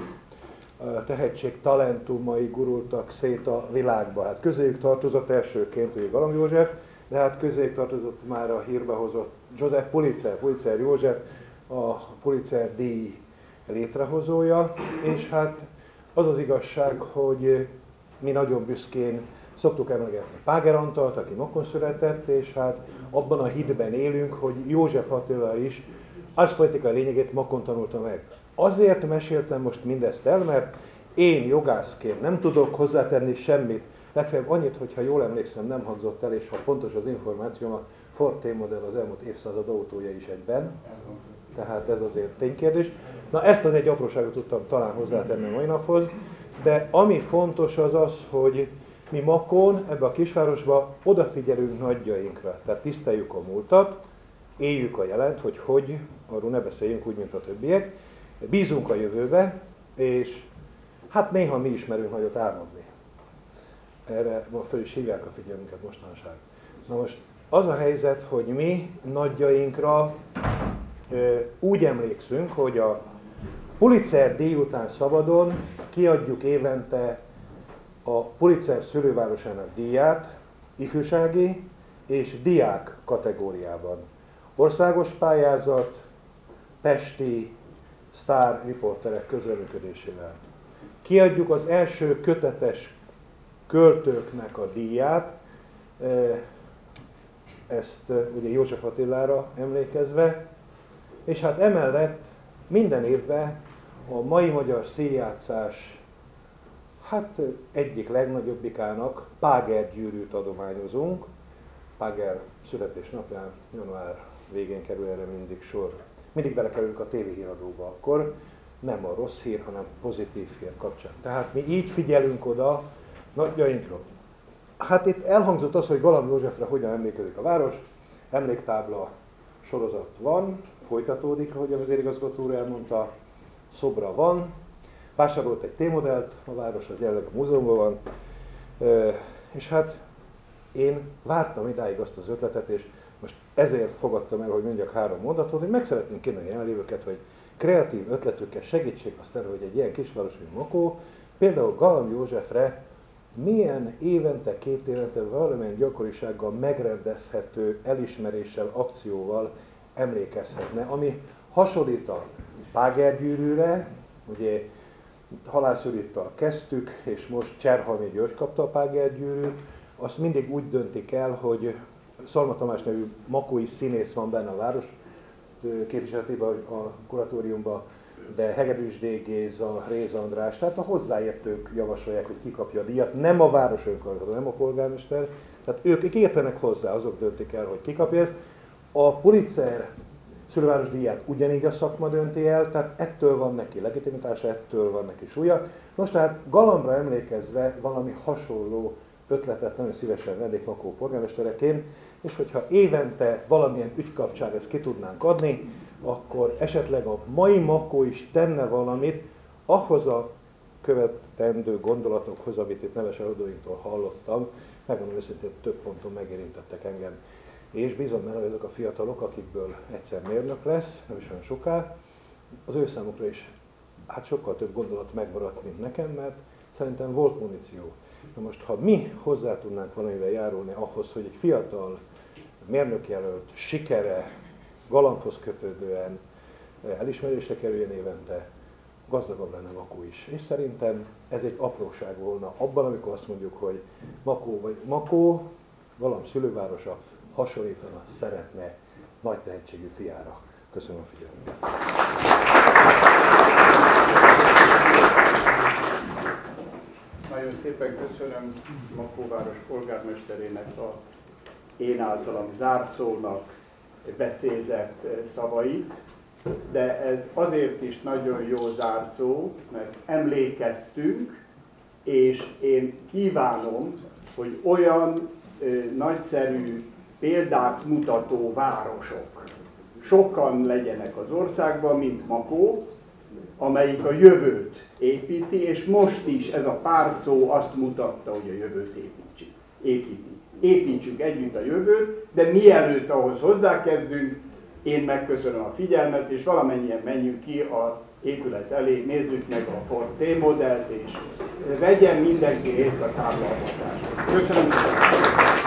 a tehetség talentumai gurultak szét a világba. Hát közéjük tartozott elsőként ugye Galamb József, de hát közéjük tartozott már a hírbe hozott József Pulitzer József, a Pulitzer díj létrehozója, és hát az az igazság, hogy mi nagyon büszkén szoktuk emlegetni Páger Antalt, aki Makón született, és hát abban a hitben élünk, hogy József Attila is arszpolitikai lényegét Makón tanulta meg. Azért meséltem most mindezt el, mert én jogászként nem tudok hozzátenni semmit, legfeljebb annyit, hogyha jól emlékszem, nem hangzott el, és ha pontos az információm, a Ford T-modell az elmúlt évszázad autója is egyben, tehát ez azért ténykérdés. Na ezt az egy apróságot tudtam talán hozzátenni a mai naphoz, de ami fontos az az, hogy mi Makón, ebbe a kisvárosba odafigyelünk nagyjainkra, tehát tiszteljük a múltat, éljük a jelent, hogy arról ne beszéljünk úgy, mint a többiek, bízunk a jövőbe, és hát néha mi is merünk nagyot álmodni. Erre ma föl is hívják a figyelmünket mostanság. Na most az a helyzet, hogy mi nagyjainkra úgy emlékszünk, hogy a Pulitzer díj után szabadon kiadjuk évente a Pulitzer szülővárosának díját ifjúsági és diák kategóriában. Országos pályázat, pesti sztárriporterek közreműködésével. Kiadjuk az első kötetes költőknek a díját, ezt ugye József Attilára emlékezve, és hát emellett minden évben a mai magyar színjátszás hát egyik legnagyobbikának Páger gyűrűt adományozunk. Páger születésnapján, január végén kerül erre mindig sor. Mindig belekerülünk a tévéhíradóba, akkor nem a rossz hír, hanem pozitív hír kapcsán. Tehát mi így figyelünk oda nagyjainkra. Hát itt elhangzott az, hogy Galamb Józsefre hogyan emlékezik a város. Emléktábla sorozat van, folytatódik, ahogy a vezérigazgató úr elmondta, szobra van, vásárolt egy T-modellt, a város az jelenleg a múzeumban van, és hát én vártam idáig azt az ötletet, és most ezért fogadtam el, hogy mondjak 3 mondatot, hogy meg szeretném kérni a jelenlévőket, hogy kreatív ötletükkel segítsék azt elő, hogy egy ilyen kisváros, mint Makó, például Galamb Józsefre milyen évente, 2 évente valamilyen gyakorisággal megrendezhető elismeréssel, akcióval emlékezhetne, ami hasonlít a Páger gyűrűre, ugye Halász Judittal kezdtük, és most Cserhalmi György kapta a Páger gyűrűt, azt mindig úgy döntik el, hogy Szalma Tamás nevű makói színész van benne a város képviseletében, a kuratóriumban, de Hegedűs D. Géza, Réz András, tehát a hozzáértők javasolják, hogy ki kapja a díjat, nem a város önkormányzata, nem a polgármester, tehát ők értenek hozzá, azok döntik el, hogy ki kapja ezt. A Pulitzer szülőváros díját ugyanígy a szakma dönti el, tehát ettől van neki legitimitása, ettől van neki súlya. Most tehát Galambra emlékezve valami hasonló ötletet nagyon szívesen vennék Makó polgármestereként, és hogyha évente valamilyen ügy kapcsán ezt ki tudnánk adni, akkor esetleg a mai Makó is tenne valamit ahhoz a követendő gondolatokhoz, amit itt neves előadóinktól hallottam, megmondom őszintén, több ponton megérintettek engem. És bízom benne, hogy azok a fiatalok, akikből egyszer mérnök lesz, nem is olyan soká, az ő számukra is hát sokkal több gondolat megmaradt, mint nekem, mert szerintem volt muníció. Na most, ha mi hozzá tudnánk valamivel járulni ahhoz, hogy egy fiatal mérnökjelölt sikere, galambhoz kötődően elismerésre kerüljen évente, gazdagabb lenne Makó is. És szerintem ez egy apróság volna abban, amikor azt mondjuk, hogy Makó, Galamb szülővárosa hasonlítana, szeretne nagy tehetségű fiára. Köszönöm a figyelmet. Nagyon szépen köszönöm Makóváros polgármesterének a én általam zárszónak becézett szavait, de ez azért is nagyon jó zárszó, mert emlékeztünk, és én kívánom, hogy olyan nagyszerű példát mutató városok sokan legyenek az országban, mint Makó, amelyik a jövőt építi, és most is ez a pár szó azt mutatta, hogy a jövőt építi. Építsük együtt a jövőt, de mielőtt ahhoz hozzákezdünk, én megköszönöm a figyelmet, és valamennyien menjünk ki az épület elé, nézzük meg a Ford T-modellt, és vegyen mindenki részt a táblalkozáson. Köszönöm szépen!